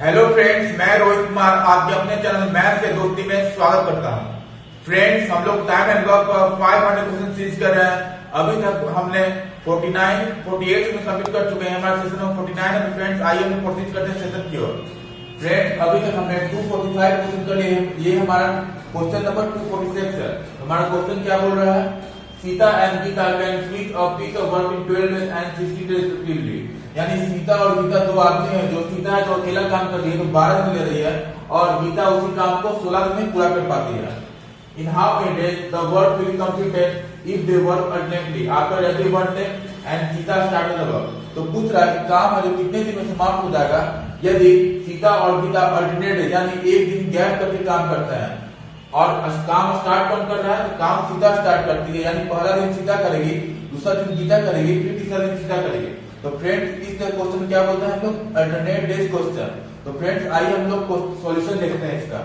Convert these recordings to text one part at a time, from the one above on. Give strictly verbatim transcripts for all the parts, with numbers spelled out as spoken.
Hello friends, मैं रोहित कुमार आपके अपने चैनल मैथ के दोस्ती में स्वागत करता हूं। फ्रेंड्स, हम लोग टाइम एंड वर्क पर पाँच सौ क्वेश्चन सीरीज कर रहे हैं। अभी तक हमने उनचास, अड़तालीस में कंप्लीट कर चुके हैं। हमारा सेशन नंबर उनचास है। फ्रेंड्स, आइए हम प्रोसीड करते हैं सेशन की ओर। फ्रेंड्स, अभी तक हमने दो सौ पैंतालीस क्वेश्चन कर लिए हैं। ये हमारा क्वेश्चन नंबर दो सौ छियालीस है। हमारा क्वेश्चन क्या बोल रहा है? Sita and Gita can speak a piece of work in twelve days and sixty days respectively. यानी सीता और गीता दो आदमी हैं। जो सीता है जो अकेला काम कर रही है तो बारह दिन ले रही है, और गीता उसी काम को सोलह दिन में पूरा कर पाती है। In how many days the work will completed if they work alternately after every one day and Sita started the work. तो पूछ रहा है कि काम है जो कितने दिन में समाप्त हो जाएगा यदि सीता और गीता अल्टरनेट यानी एक दिन गैप करके काम करते हैं। और काम स्टार्ट कौन कर रहा है? तो काम सीता स्टार्ट करती है, यानी पहला दिन सीता करेगी, दूसरा दिन गीता करेगी, फिर तीसरा दिन सीता करेगी। तो फ्रेंड्स, इस क्वेश्चन क्या बोलते हैं हम लोग? Alternate days question. तो फ्रेंड्स, आइए हम लोग सॉल्यूशन देखते हैं इसका।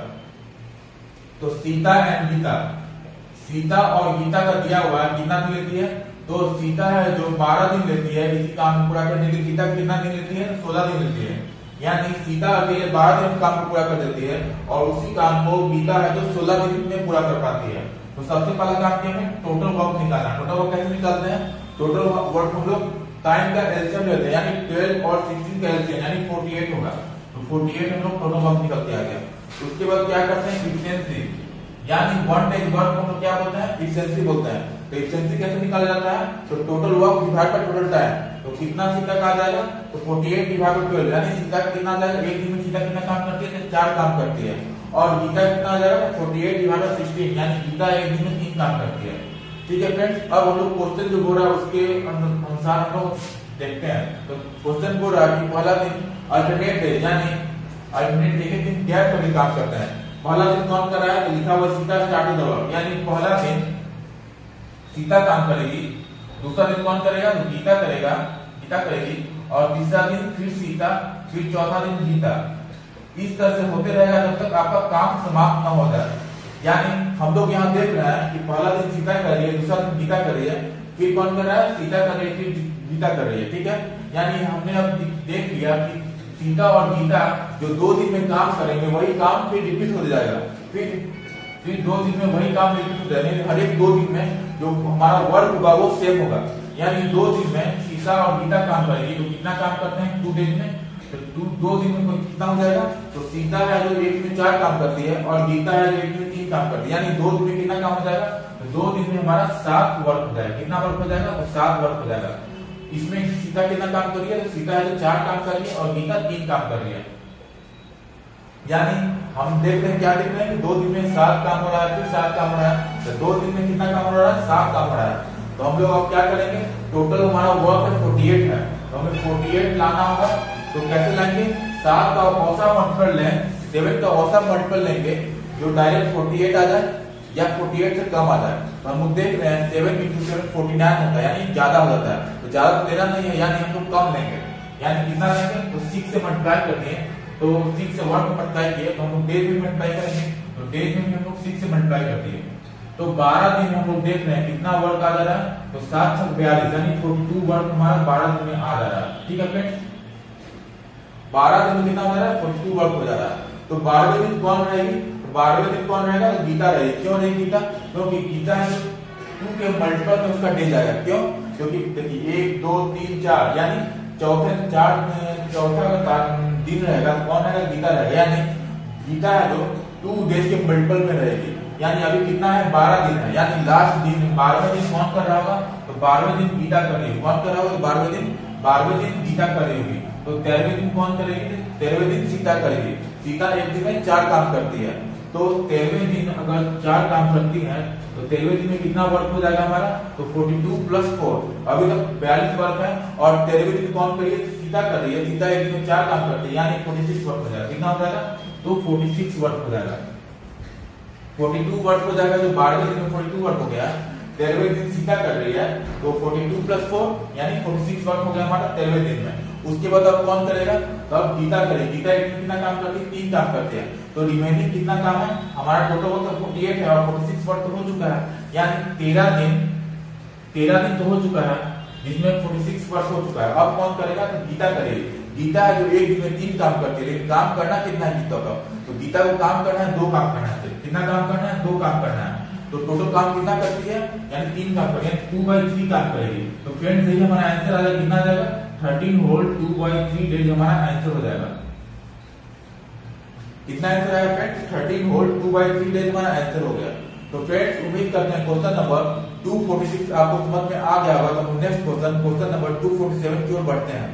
तो सीता एंड गीता, सीता और गीता का दिया हुआ है कितना दिन लेती है? तो सीता है जो बारह दिन लेती है इसी काम को पूरा करने के लिए। गीता कितना दिन लेती है? सोलह दिन लेती है। यानी सीता अकेले बारह दिन काम को पूरा कर देती है, और उसी काम को गीता है जो सोलह दिन में पूरा कर पाती है। तो सबसे पहला काम क्या है? टोटल वर्क निकालना। टोटल वर्क कैसे निकालते हैं? टोटल वर्क हम लोग टाइम का एलसीएम लेते हैं, यानी बारह और सोलह का एलसीएम यानी अड़तालीस होगा। तो अड़तालीस हम लोग टोटल वर्क निकल के आ गया। उसके बाद क्या करते हैं? इफिशिएंसी, यानी वन डेज वर्क हम लोग क्या बोलते हैं? इफिशिएंसी बोलते हैं। तो इफिशिएंसी कैसे निकाला जाता है? तो total work divide by total time. तो कितना सीता का आ जाएगा? तो अड़तालीस डिवाइड बाय बारह, यानी सीता कितना आ जाएगा? एक दिन में सीता कितना काम करती है? चार काम करती है। और गीता कितना आ जाएगा? अड़तालीस डिवाइड बाय सोलह, यानी गीता एक दिन में तीन काम करती है। ठीक है फ्रेंड्स, अब हम लोग क्वेश्चन जो बोल रहा है उसके अनुसार हम लोग देखते हैं। तो क्वेश्चन बोल रहा है कि पहला दिन अल्टरनेट डे, यानी अल्टरनेट एक दिन गैप करके काम करते हैं। पहला दिन कौन कर रहा है? तो लिखा हुआ सीता स्टार्टेड द वर्क, यानी पहला दिन सीता काम करेगी, दूसरा दिन कौन करेगा? तो गीता करेगा, गीता करेगी, और तीसरा दिन फिर सीता, फिर चौथा दिन गीता। इस तरह से होते रहेगा जब तक आपका काम समाप्त न हो जाए। यानी हम लोग यहाँ देख रहे हैं कि पहला दिन सीता कर रही है, दूसरा दिन गीता कर रही है, फिर कौन कर रहा है? सीता कर रही है, फिर गीता कर रही है। ठीक है, यानी हमने अब देख लिया कि सीता और गीता जो दो दिन में काम करेंगे वही काम फिर रिपीट हो जाएगा। फिर फिर दो दिन में वही काम रिपीट हो जाएगा। हर एक दो दिन में जो हमारा वर्क होगा वो सेम होगा। यानी दो दिन में सीता और गीता काम करेगी तो कितना काम करते हैं? टू डेज में। तो दो, दो दिन में कितना हो जाएगा? तो सीता है जो एक दिन में चार काम करती है, और गीता है जो एक दिन में तीन काम करती है, यानी दो दिन में कितना काम हो जाएगा? तो दो दिन में हमारा सात वर्क हो जाएगा। कितना वर्क हो जाएगा? तो सात वर्क हो जाएगा। इसमें सीता कितना काम कर रही है? तो सीता है जो चार काम कर रही है, और गीता तीन काम कर रही है। यानी हम देख रहे हैं, क्या देख रहे हैं कि दो दिन में सात काम हो रहा है, फिर सात काम हो रहा है। तो दो दिन में कितना काम हो रहा है? सात काम हो रहा है। तो हम लोग अब क्या करेंगे? टोटल हमारा वर्क है अड़तालीस है, तो हमें अड़तालीस लाना होगा। तो कैसे लाएंगे? सात का औसत मल्टीपल लें, सेवन का औसत मल्टीपल लेंगे जो डायरेक्ट अड़तालीस आ जाए या अड़तालीस से कम आ जाए। तो हम लोग देख रहे हैं seven into seven forty nine होता है, यानी ज्यादा हो जाता है। तो ज्यादा तो लेना नहीं है, यानी हम लोग कम लेंगे। यानी कितना लेंगे? तो सिक्स से मल्टीप्लाई कर दिए, तो सिक्स से वन में मल्टीप्लाई किए तो हम लोग डेज में मल्टीप्लाई करेंगे। तो डेज में हम लोग सिक्स से मल्टीप्लाई कर दिए। तो बारह दिन हम लोग देख रहे हैं कितना वर्क आ जा रहा है? तो सात छह बयालीस, यानी बयालीस वर्क हमारा बारह दिन में आ जा रहा है। ठीक है फ्रेंड्स, बारह दिन में कितना हो जा रहा है? बयालीस वर्क हो जा रहा है। तो बारहवें दिन कौन रहेगी? तो बारहवें दिन कौन रहेगा? तो गीता रहेगी। क्यों रहेगी गीता? क्योंकि गीता है टू के मल्टीपल में उसका डे जाएगा। क्यों? क्योंकि देखिए एक दो तीन चार, यानी चौथे चार चौथा दिन रहेगा, कौन रहेगा? गीता रहेगा। यानी गीता है जो टू डेज के मल्टीपल में रहेगी। यानी अभी कितना है? बारह दिन है, यानी लास्ट दिन बारहवें दिन कौन कर रहा होगा? तो बारहवें दिन गीता कर रही होगी। कौन कर रहा होगा? तो बारहवें दिन बारहवें दिन गीता कर रही होगी। तो तेरहवें दिन कौन करेगी? तेरहवें दिन सीता करेगी। सीता एक दिन में चार काम करती है। तो तेरहवें दिन अगर चार काम करती है तो तेरहवें दिन में कितना वर्क हो जाएगा हमारा? तो बयालीस प्लस फोर, अभी तक बयालीस वर्क है। और तेरहवें दिन कौन करिए? सीता कर रही है। सीता एक दिन में चार काम करती है, यानी छियालीस वर्क हो जाएगा। कितना हो जाएगा? तो छियालीस वर्क हो जाएगा। बयालीस वर्क हो जाएगा। जो बारहवें दिन में बयालीस वर्क हो गया, तेरहवें दिन सीता कर रही है तो बयालीस प्लस फोर, यानी छियालीस वर्क हो गया हमारा तेरहवें दिन में। उसके बाद अब कौन करेगा? तो अब गीता करेगी। गीता एक दिन कितना काम करती है? तीन काम करते हैं। तो रिमेनिंग कितना काम है हमारा? टोटल वर्क तो अड़तालीस है, और छियालीस वर्क तो हो चुका है, यानी तेरह दिन तेरह दिन तो हो चुका है, जिसमें छियालीस वर्क हो चुका है। अब कौन करेगा? तो गीता करेगी। गीता है जो एक दिन में तीन काम करती है, लेकिन काम करना कितना है गीता का? तो गीता को काम करना है, दो काम करना है। कितना काम करना है? दो काम करना है। तो टोटल काम कितना करती है? यानी तीन काम करेगी, यानी टू बाई थ्री काम करेगी। तो फ्रेंड्स यही हमारा आंसर आ जाएगा, कितना आ जाएगा? Thirteen whole two by three days हमारा आंसर हो जाएगा। कितना आंसर आएगा friends? Thirteen whole two by three days हमारा आंसर हो गया। तो फ्रेंड्स उम्मीद करते हैं question number two forty six आपको समझ में आ गया होगा। तो हम next question question number two forty seven की ओर बढ़ते हैं।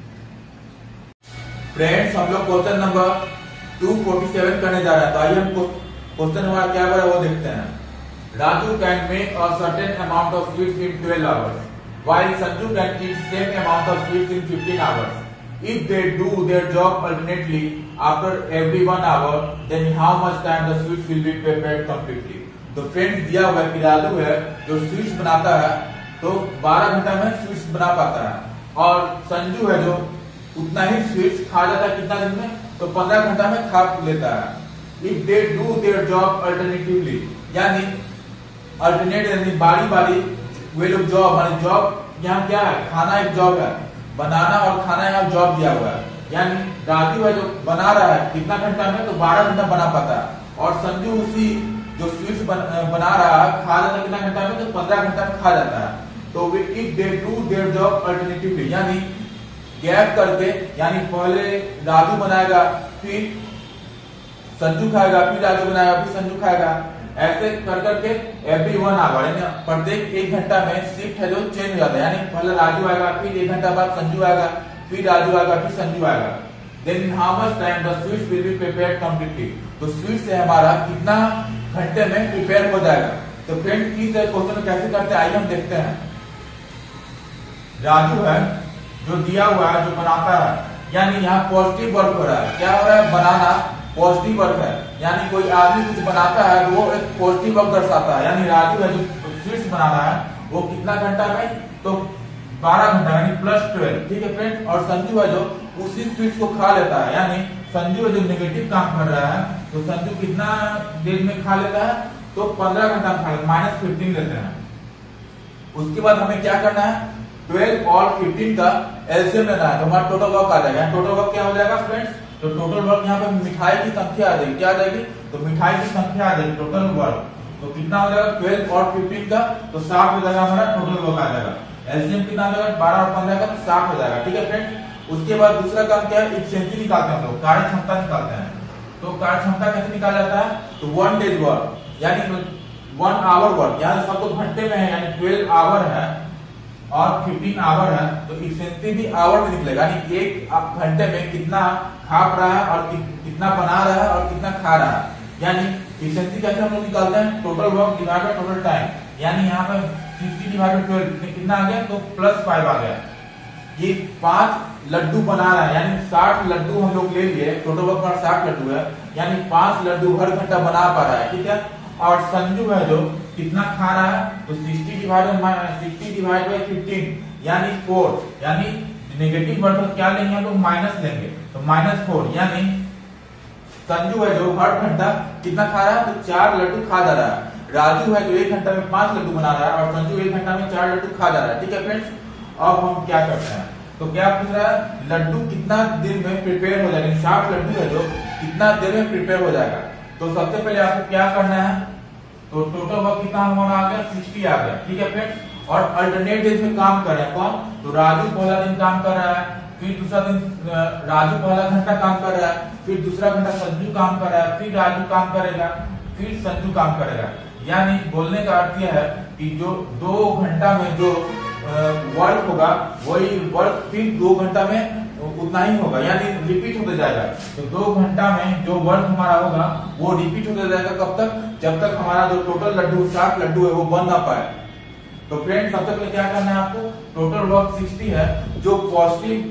फ्रेंड्स हम लोग question number two forty seven करने जा रहे हैं। तो आइए हम क्वेश्चन हमारा क्या बड़ा वो देखते हैं। Raju can make a certain amount of sweets in twelve hours, while Sanju can eat same amount of sweets in fifteen hours. If they do their job alternately after every one hour, then how much time the sweets will be prepared completely? तो friends दिया हुआ है कि राजू है जो sweets बनाता है तो बारह घंटा में स्वीट्स बना पाता है, और संजू है जो उतना ही स्वीट्स खा जाता है कितना दिन में? तो पंद्रह घंटा में खा लेता है। If they do their job alternatively, यानी अल्टरनेट यानी बारी बारी वे लोग जॉब, माने जॉब यहाँ क्या है? खाना एक जॉब है, बनाना और खाना यहाँ जॉब दिया हुआ है। यानी राजू है जो बना रहा है कितना घंटा में? तो बारह घंटा बना पाता है, और संजू उसी जो स्वीट्स बन, बना रहा है खा जाता है कितना घंटा में? तो पंद्रह घंटा में खा जाता है। तो वे if they do their job alternatively, यानी गैप करके, यानी पहले राजू बनाएगा फिर संजू खाएगा, फिर राजू बनाएगा फिर संजू खाएगा, ऐसे कर करके एवरी वन आवर, यानी प्रत्येक एक घंटा में शिफ्ट है जो चेंज हो जाता है। यानी पहले राजू आएगा, फिर एक घंटा बाद संजू आएगा, फिर राजू आएगा, फिर संजू आएगा। Then how much time the sweets will be prepared completely? तो स्वीट से हमारा कितना घंटे में प्रिपेयर हो जाएगा? तो फ्रेंड इस क्वेश्चन कैसे करते हैं आइए हम देखते हैं। राजू है जो दिया हुआ है जो बनाता है, यानी यहाँ पॉजिटिव वर्क हो रहा है। क्या हो रहा है? बनाना पॉजिटिव वर्क है, यानी कोई आदमी कुछ बनाता है तो वो एक पॉजिटिव वर्क दर्शाता है। यानी राजू है जो स्वीट्स बना रहा है वो कितना घंटा में? तो बारह घंटा यानी प्लस ट्वेल्व, ठीक है फ्रेंड। और संजू है जो उसी स्वीट्स को खा लेता है, यानी संजू है जो नेगेटिव काम कर रहा है तो संजू कितना देर में खा लेता है? तो पंद्रह घंटा खा लेता है, माइनस फिफ्टीन लेते हैं। उसके बाद हमें क्या करना है? ट्वेल्व और फिफ्टीन का एलसीएम लेना है, तो हमारा टोटल वर्क आ जाएगा। टोटल वर्क क्या हो जाएगा फ्रेंड्स? तो टोटल वर्क यहाँ पे मिठाई की संख्या आ जाएगी, क्या आ जाएगी? तो मिठाई की संख्या आ जाएगी टोटल वर्क। तो कितना हो जाएगा? ट्वेल्व और फिफ्टीन का, तो साठ हो जाएगा हमारा टोटल वर्क आ जाएगा। एलसीएम कितना हो जाएगा? बारह और पंद्रह का, तो साठ हो जाएगा, ठीक है फ्रेंड। उसके बाद दूसरा काम क्या है? इफिशिएंसी निकालते हैं हम लोग, कार्य क्षमता निकालते हैं। तो कार्य क्षमता कैसे निकाला जाता है? तो वन डेज वर्क यानी वन आवर वर्क, यहाँ सब तो घंटे में है, यानी ट्वेल्व आवर है और फिफ्टीन आवर है, तो इफिशिएंसी भी आवर में निकलेगा, यानी एक घंटे में कितना खा रहा है और कि, कितना बना रहा है और कितना खा रहा है। यानी इफिशिएंसी कैसे हम लोग निकालते हैं? Total work divided total time, यानी यहाँ पे सिक्सटी डिवाइडेड ट्वेल्व कितना आ गया? तो प्लस फाइव आ गया। ये पांच लड्डू बना रहा है, यानी साठ लड्डू हम लोग ले लिए, टोटल वर्क पर साठ लड्डू है, यानी पांच लड्डू हर घंटा बना पा रहा है, ठीक है। और संजू है जो कितना खा रहा है? तो sixty divided sixty divide by fifteen यानी फोर, यानी नेगेटिव वर्ड में क्या लेंगे हम लोग? माइनस लेंगे, तो माइनस फोर, यानी संजू है जो हर घंटा कितना खा रहा है? तो चार लड्डू खा जा रहा है। राजू है जो एक घंटा में पांच लड्डू बना रहा है और संजू एक घंटा में चार लड्डू खा जा रहा है, ठीक है फ्रेंड्स। अब हम क्या करते हैं? तो क्या पूछ रहा है? लड्डू कितना दिन में प्रिपेयर हो जाएगा? साठ लड्डू है जो कितना देर में प्रिपेयर हो जाएगा? तो सबसे पहले आपको क्या करना है? तो टोटल वर्क कितना हमारा आ गया? सिक्सटी आ गया, ठीक है फ्रेंड्स। और अल्टरनेट डेज में काम कर रहे हैं कौन? तो राजू पहला दिन काम कर रहा है, फिर दूसरा दिन राजू पहला घंटा काम कर रहा है, फिर दूसरा घंटा संजू काम कर रहा है, फिर राजू काम करेगा, फिर संजू काम करेगा। यानी बोलने का अर्थ यह है कि जो दो घंटा में जो वर्क होगा वही वर्क फिर दो घंटा में उतना ही होगा, यानी रिपीट होते जाएगा। तो दो घंटा में जो वर्क हमारा होगा वो रिपीट होते जाएगा, कब तक? जब तक हमारा जो टोटल लड्डू साठ लड्डू है वो बन ना पाए। तो फ्रेंड्स सबसे पहले क्या करना है आपको? टोटल वर्क सिक्सटी है, जो पॉजिटिव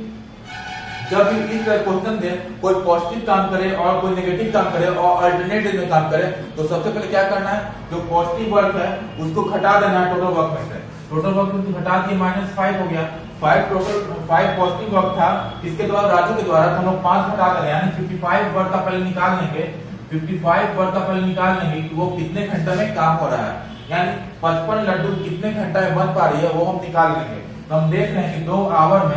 जब भी इस तरह क्वेश्चन दे कोई पॉजिटिव काम करे और कोई नेगेटिव काम करे और अल्टरनेटिव में काम करे, तो सबसे पहले क्या करना है? जो पॉजिटिव वर्क है उसको घटा देना है टोटल वर्क में से। टोटल वर्क को घटा दिए, माइनस फाइव हो गया। Five total five positive work था, इसके द्वारा राजू के द्वारा हम लोग पांच घटा देंगे, यानी फिफ्टी फाइव वर्क का पहले निकाल लेंगे। फिफ्टी फाइव वर्क का पहले निकाल लेंगे कि वो कितने घंटे में काम हो रहा है, यानी पचपन लड्डू कितने घंटे में बन पा रही है वो हम निकाल लेंगे। तो हम देख रहे हैं कि दो आवर में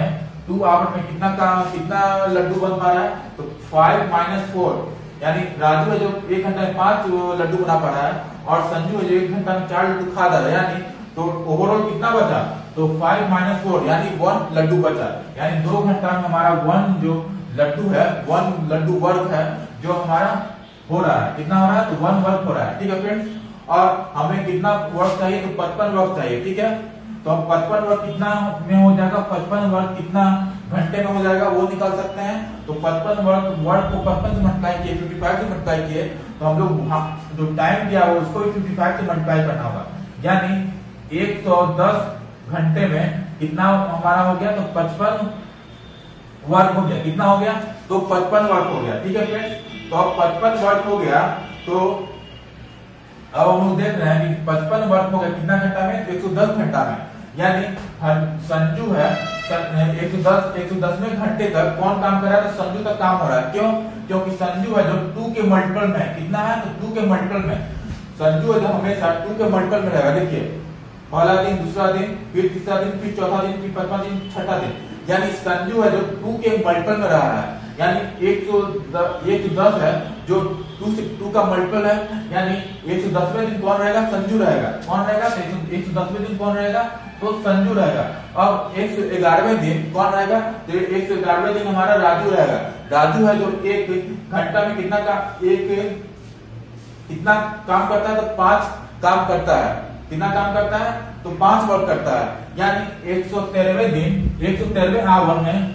टू आवर में कितना काम कितना लड्डू बन पा रहा है, तो फाइव माइनस फोर, यानी राजू है जो एक घंटा में पांच लड्डू बना पा रहा है और संजू है जो एक घंटा में चार लड्डू खा रहा है, यानी तो ओवरऑल कितना बचा, तो फाइव माइनस फोर यानी वन लड्डू बचा, यानी दो घंटा में हमारा वन जो लड्डू है, वन लड्डू वर्क है जो हमारा हो रहा है, कितना हो रहा है, तो वन वर्क हो रहा है। ठीक है फ्रेंड्स, और हमें कितना वर्क चाहिए, तो पचपन वर्क चाहिए। ठीक है, तो हम पचपन वर्क कितना में हो जाएगा, पचपन वर्क कितना घंटे में हो जाएगा वो निकाल सकते हैं। तो पचपन वर्क वर्क को पचपन से मल्टीप्लाई किए, फिफ्टी फाइव से मल्टीप्लाई किए, तो हम लोग जो टाइम दिया हो उसको भी फिफ्टी फाइव से मल्टीप्लाई करना होगा, यानी एक सौ दस घंटे में कितना हमारा हो गया, तो पचपन वर्क हो गया। कितना हो गया, तो पचपन वर्क हो गया। ठीक है फ्रेंड्स, तो अब पचपन वर्क हो गया, तो अब हम लोग देख रहे हैं कि पचपन वर्क हो गया कितना घंटा में, एक सौ दस घंटा में, यानी संजू है एक सौ दस एक सौ दसवें घंटे तक कौन काम कर रहा है, तो संजू का काम हो रहा है। क्यों, क्योंकि संजू है जो टू के मल्टीपल में कितना है, तो टू के मल्टीपल में संजू है जो हमेशा टू के मल्टीपल में रहेगा। देखिए पहला दिन, दूसरा दिन, फिर तीसरा दिन, फिर चौथा दिन, फिर पांचवा दिन, छठा दिन, यानी संजू है जो टू के मल्टीपल में रहा है, यानी एक सौ दस है जो टू से टू का मल्टीपल है, यानी एक सौ दसवें दिन कौन रहेगा, संजू रहेगा। कौन रहेगा, एक सौ दसवें दिन कौन रहेगा, तो संजू रहेगा। अब एक सौ ग्यारहवें दिन कौन रहेगा, तो एक सौ ग्यारहवें दिन हमारा राजू रहेगा। राजू है जो एक घंटा में कितना का एक कितना काम करता है, तो पांच काम करता है। कितना काम करता है, तो पांच वर्क करता है, यानी एक सौ तेरहवें दिन एक सौ तेरहवें आवर में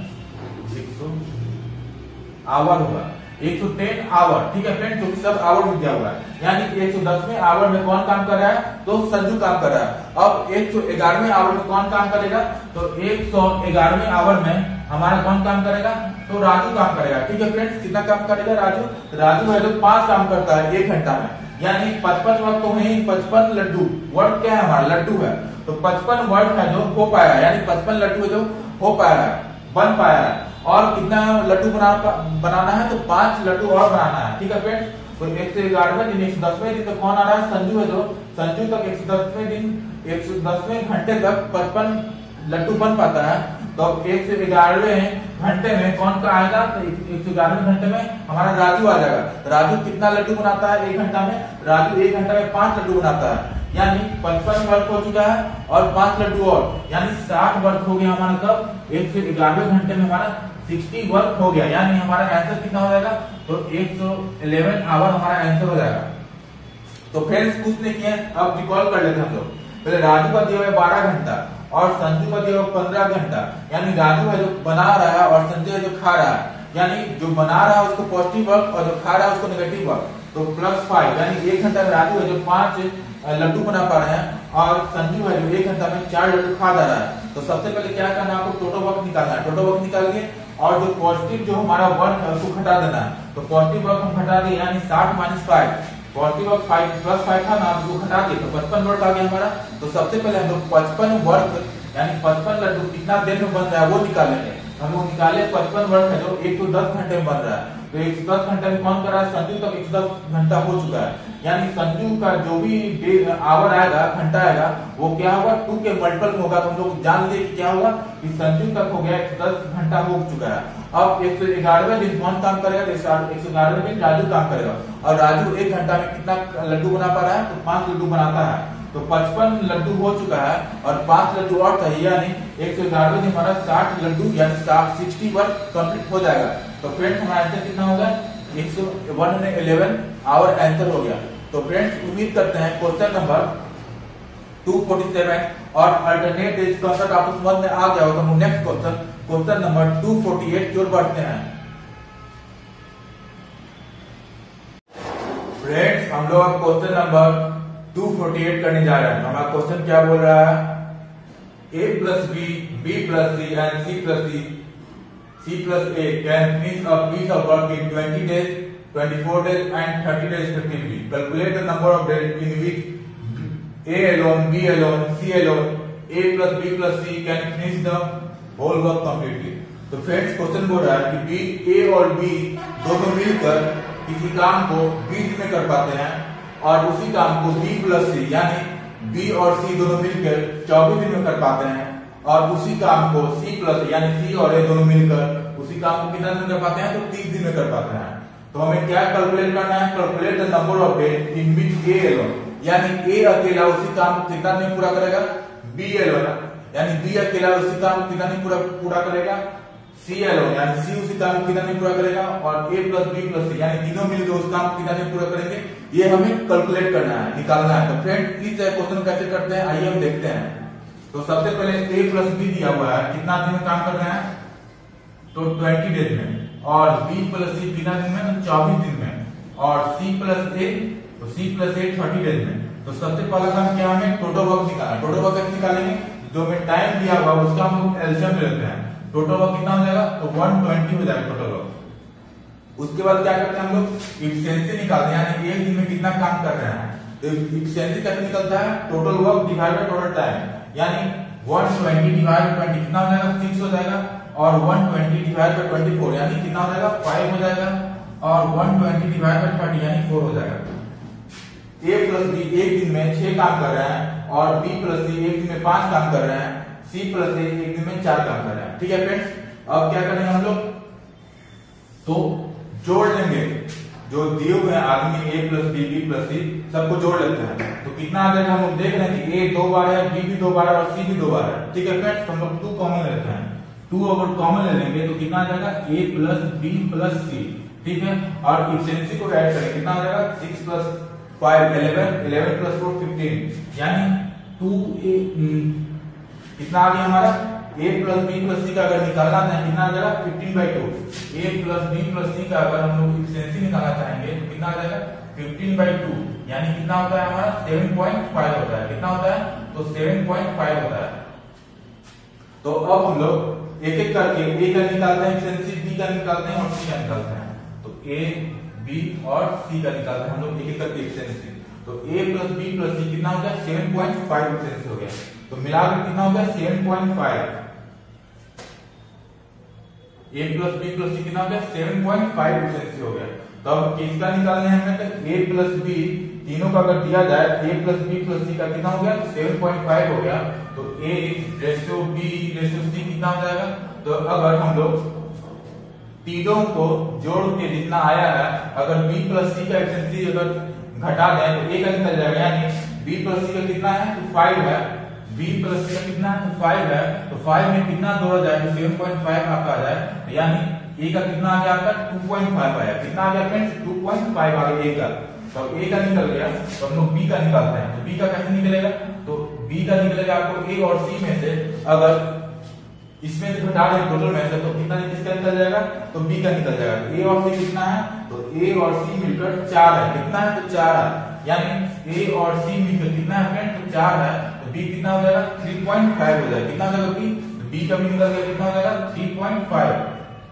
आवर होगा एक सौ दस आवर। ठीक है फ्रेंड, क्योंकि सब आवर में दिया हुआ है, यानी एक सौ दसवें आवर में कौन काम कर रहा है, तो संजू काम कर रहा है। अब एक सौ ग्यारहवें आवर में कौन काम करेगा, तो एक सौ ग्यारहवें आवर में हमारा कौन काम करेगा, तो राजू काम करेगा। ठीक है फ्रेंड्स, कितना काम करेगा राजू, राजू है जो पांच काम करता है एक घंटा में, यानी पचपन वर्क तो नहीं, पचपन लड्डू वर्क क्या है हमारा, लड्डू है, तो पचपन वर्क है जो हो पाया, यानी पचपन लड्डू है जो हो पाया है, बन पाया है। और कितना लड्डू बना बनाना है, तो पांच लड्डू और बनाना है। ठीक है फ्रेंड्स, तो एक सौ ग्यारहवें दिन एक सौ दसवें दिन तो कौन आ रहा है, संजू है जो संजू तक एक सौ दसवें दिन एक सौ दसवें घंटे तक पचपन लड्डू बन पाता है। तो एक सौ ग्यारहवें घंटे में कौन का आएगा, तो एक सौ ग्यारहवें घंटे में हमारा राजू आ जाएगा। राजू कितना लड्डू बनाता है एक घंटा में, राजू एक घंटा में पांच लड्डू बनाता है, यानी पचपन वर्क हो चुका है और पांच लड्डू और, यानी साठ वर्क हो गया हमारा। कब, एक सौ ग्यारहवें घंटे में हमारा साठ वर्क हो गया, यानी हमारा आंसर कितना हो जाएगा, तो एक सौ ग्यारह आवर हमारा आंसर हो जाएगा। तो फ्रेंड्स कुछ नहीं किए, अब रिकॉल कर लेते हैं हम लोग। पहले राजू का दिया हुआ है बारह घंटा और संजू का दिया हुआ पंद्रह घंटा, यानी राजू है जो बना रहा है और संजू है जो खा रहा है, यानी जो बना रहा है उसको पॉजिटिव वर्क और जो खा रहा है उसको नेगेटिव वर्क, तो प्लस फाइव, यानी एक घंटा में राजू है जो पांच लड्डू बना पा रहे हैं और संजू है जो एक घंटा में चार लड्डू खा जा रहा है। तो सबसे पहले क्या करना है, आपको टोटल वर्क निकालना है। टोटल वर्क निकालिए और जो पॉजिटिव जो हमारा वर्क है उसको घटा देना है। तो पॉजिटिव वर्क हम घटा दिए, यानी साठ minus five, positive work five plus five था ना, उसको घटा दिए तो पचपन वर्क आ गया हमारा। तो सबसे पहले हम लोग पचपन वर्क यानी पचपन लड्डू कितना देर में बन रहा है वो निकालेंगे। हम लोग निकाले पचपन वर्क है जो एक सौ दस घंटे में बन रहा है, तो एक सौ दस घंटे में कौन कर रहा है, संजू तक एक सौ दस घंटा हो चुका है, यानी संजू का जो भी आवर आएगा, घंटा आएगा, वो क्या होगा, टू के मल्टीपल में होगा। तो हम लोग जान लिए कि क्या होगा, कि संजू तक हो गया एक सौ दस घंटा हो चुका है। अब एक सौ ग्यारहवें दिन कौन काम करेगा, एक सौ ग्यारहवें दिन राजू काम करेगा और राजू एक घंटा में कितना लड्डू बना पा रहा है, तो पांच लड्डू बनाता है। तो पचपन लड्डू हो चुका है और पांच लड्डू और चाहिए, यानी एक सौ ग्यारहवें दिन हमारा साठ लड्डू यानी साठ वर्क कंप्लीट हो जाएगा। तो फ्रेंड्स हमारा आंसर कितना होगा, एक सौ ग्यारह आवर आंसर हो गया। तो फ्रेंड्स उम्मीद करते हैं क्वेश्चन नंबर दो सौ सैंतालीस और अल्टरनेट डेज कॉन्सेप्ट आपको समझ में आ गया होगा। तो नेक्स्ट क्वेश्चन क्वेश्चन नंबर दो सौ अड़तालीस की ओर बढ़ते हैं। फ्रेंड्स हम लोग क्वेश्चन नंबर दो सौ अड़तालीस करने जा रहे हैं। हमारा क्वेश्चन क्या बोल रहा है, a plus b, b plus c and c plus d, c plus a can finish a piece of work in twenty days, twenty-four days and thirty days respectively. Calculate the number of days in which a alone, b alone, c alone, a plus b plus c can finish the whole work completely. तो friends question बोल रहा है कि b, a और b दोनों मिलकर किसी काम को बीस दिन में कर पाते हैं और उसी काम को b plus c यानी b और c दोनों मिलकर चौबीस दिन में कर पाते हैं। और उसी काम को सी प्लस यानी सी और ए दोनों मिलकर उसी काम को कितना दिन कर पाते हैं, तो तीस दिन में कर पाते हैं। तो हमें क्या कैलकुलेट करना है, calculate the number of days in which A alone, यानी ए अकेला उसी काम को कितना दिन पूरा करेगा, बी एलोन यानी बी अकेला उसी काम को कितना दिन पूरा पूरा करेगा, सी एलोन यानी सी उसी काम को कितना दिन पूरा करेगा, और A plus B plus C यानी तीनों मिलकर उस काम को कितना दिन पूरा करेंगे, ये हमें कैलकुलेट करना है, निकालना है। तो फ्रेंड इस क्वेश्चन कैसे करते हैं आइए हम देखते हैं। तो सबसे पहले a प्लस बी दिया हुआ है, कितना दिन में काम कर रहे हैं, तो बीस डेज में, और b प्लस सी कितना दिन में, तो चौबीस दिन में, और c प्लस a तो c प्लस a तीस डेज में। तो सबसे पहला काम क्या हमें टोटल वर्क निकालना, टोटल वर्क कैसे निकालेंगे, जो हमें टाइम दिया हुआ उसका हम एलसीएम लेते हैं, टोटल वर्क कितना हो जाएगा, तो एक सौ बीस हो जाएगा टोटल वर्क। उसके बाद क्या करते हैं हम लोग, इफिशिएंसी निकालते हैं, यानी एक दिन में कितना काम कर रहे हैं। तो इफिशिएंसी कैसे निकलता है, total work divide by total time, यानी एक सौ बीस डिवाइड बाय बीस कितना हो जाएगा, छह हो जाएगा, और एक सौ बीस डिवाइड बाय चौबीस यानी कितना हो जाएगा, पाँच हो जाएगा, और एक सौ बीस डिवाइड बाय तीस यानी चार हो जाएगा। a प्लस b एक दिन में छह काम कर रहे हैं, और b प्लस c एक दिन में पांच काम कर रहे हैं, c प्लस a एक दिन में चार काम कर रहे हैं। ठीक है फ्रेंड्स, अब क्या करेंगे हम लोग, तो जोड़ लेंगे जो दिए हुए हैं आदमी a plus b b plus c सबको जोड़ लेते हैं। तो कितना आ जाएगा, हम लोग देख रहे हैं कि a दो बार है, b भी दो बार है, और c भी दो बार है। ठीक है फ्रेंड्स, हम लोग टू कॉमन लेते हैं, टू अगर कॉमन ले लेंगे तो कितना आ जाएगा, a plus b plus c। ठीक है, और इफिशिएंसी को ऐड करेंगे, कितना आ जाएगा, six plus five eleven, eleven plus four fifteen, यानी टू ए कितना आ गया हमारा, a plus b plus c का अगर निकालना है कितना आ जाएगा, fifteen by two. a plus b plus c का अगर हम लोग इफिशिएंसी निकालना चाहेंगे तो कितना आ जाएगा, फिफ्टीन बाई टू, यानी कितना होता है हमारा, सेवन पॉइंट फाइव होता है। कितना होता है, तो सेवन पॉइंट फाइव होता है। तो अब हम लोग एक एक करके a का निकालते हैं इफिशिएंसी, b का निकालते हैं और c का निकालते हैं। तो a b और c का निकालते हैं हम लोग एक एक करके इफिशिएंसी। तो a plus b plus c कितना हो गया, सेवन पॉइंट फाइव इफिशिएंसी हो गया। तो मिलाकर कितना हो गया, seven point five. a plus b plus c कितना हो गया, सेवन पॉइंट फाइव इफिशिएंसी हो गया। तो अब किसका निकालना है हमें, तो a प्लस b तीनों का अगर दिया जाए, a plus b plus c का कितना हो गया, सेवन पॉइंट फाइव हो गया। तो a ratio b ratio c कितना हो जाएगा, तो अगर हम लोग तीनों को जोड़ के जितना आया है, अगर b प्लस c का इफिशिएंसी अगर घटा दें तो a का निकल जाएगा, यानी b प्लस c का कितना है, तो फाइव है, b प्लस c का कितना है, तो फाइव है। तो फाइव में कितना जोड़ा जाए, तो सेवन पॉइंट फाइव आपका आ जाए, यानी a का कितना आ गया आपका, टू पॉइंट फाइव आया। कितना आ गया फ्रेंड्स, टू पॉइंट फाइव आ गया a का। तो a का निकल गया, तो हम लोग b का निकालते हैं। तो b का कैसे निकलेगा, तो b का निकलेगा आपको a और c में से, अगर इसमें से घटा दें टोटल में से, तो कितना किसका निकल जाएगा, तो b का निकल जाएगा। a और c कितना है, तो a और c मिलकर चार है। कितना है, तो चार है, यानी a और c मिलकर कितना है फ्रेंड, तो चार है। तो b कितना हो जाएगा, थ्री पॉइंट फाइव हो जाएगा। कितना हो जाएगा b, तो b का भी निकल गया, कितना हो जाएगा, थ्री पॉइंट फाइव।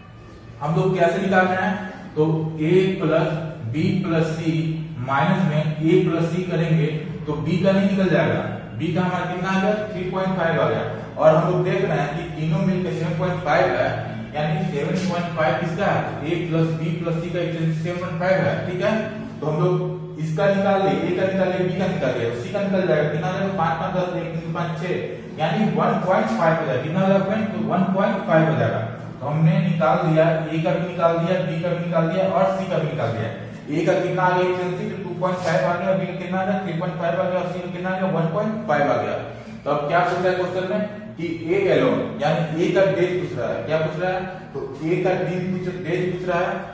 हम लोग कैसे निकाल रहे हैं, तो a plus b plus c minus में a प्लस c करेंगे तो b का नहीं निकल जाएगा, b का हमारा कितना आ गया, थ्री पॉइंट फाइव आ गया। और हम लोग देख रहे हैं कि तीनों मिलकर सेवन पॉइंट फाइव है, यानी सेवन पॉइंट फाइव किसका है, a plus b plus c का इफिशिएंसी सेवन पॉइंट फाइव है। ठीक है, तो हम लोग इसका निकाल लिए, a का निकाल लिए, b का निकाल लिया, c का निकल जाएगा। कितना आ जाएगा, पांच पांच दस, एक तीन पांच छह, यानी वन पॉइंट फाइव हो जाएगा। कितना हो जाएगा फ्रेंड, तो वन पॉइंट फाइव हो जाएगा। तो हमने निकाल दिया, a का भी निकाल दिया, b का भी निकाल दिया और c का भी निकाल दिया। a का कितना आ गया इफिशिएंसी, तो टू पॉइंट फाइव आ गया, b का कितना आ गया, थ्री पॉइंट फाइव आ गया, और c का कितना आ गया, वन पॉइंट फाइव आ गया। तो अब क्या पूछ रहा है क्वेश्चन में कि a एलोन यानी a का डेज पूछ रहा है। क्या पूछ रहा है, तो a का दिन पूछ डेज पूछ रहा है।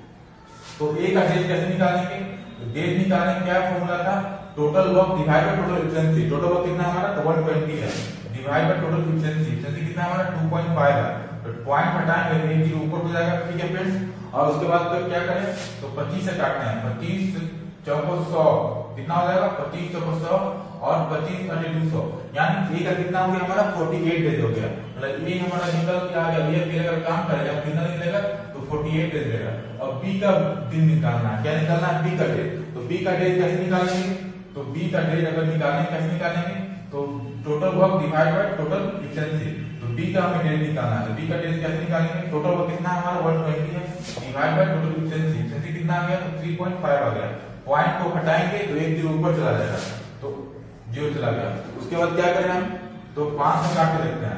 तो a का डेज कैसे निकालेंगे, तो डेज निकालने का क्या फॉर्मूला था, total work divide by total efficiency. Total work कितना हमारा, तो वन ट्वेंटी है, divide by total efficiency, efficiency कितना हमारा टू पॉइंट फाइव है। तो पॉइंट हटाएंगे तो एक जीरो ऊपर हो जाएगा। ठीक है फ्रेंड्स, और उसके बाद फिर क्या करें, तो पच्चीस से काटते हैं, पच्चीस चौको सौ, कितना हो जाएगा, पच्चीस चौको सौ और पच्चीस अठे दो सौ, यानी a का कितना हो गया हमारा, फोर्टी एट डेज हो गया। मतलब a हमारा निकल के आ गया, ये अगर काम करेगा कितना दिन लेगा, तो फोर्टी एट डेज लेगा। अब b का दिन निकालना है, क्या निकालना है, b का डेज। तो b का डेज कैसे निकालेंगे, तो b का डेज अगर निकालेंगे कैसे निकालेंगे, तो total work divide by total efficiency. तो b का हमें डेज निकालना है, तो b का डेज कैसे निकालेंगे, टोटल वर्क कितना है हमारा वन ट्वेंटी है, divide by total efficiency, efficiency कितना आ गया, तो थ्री पॉइंट फाइव आ गया। पॉइंट को हटाएंगे तो एक जीरो ऊपर चला जाएगा, तो जीरो चला गया। उसके बाद क्या करें हम, तो पांच से काट के देखते हैं,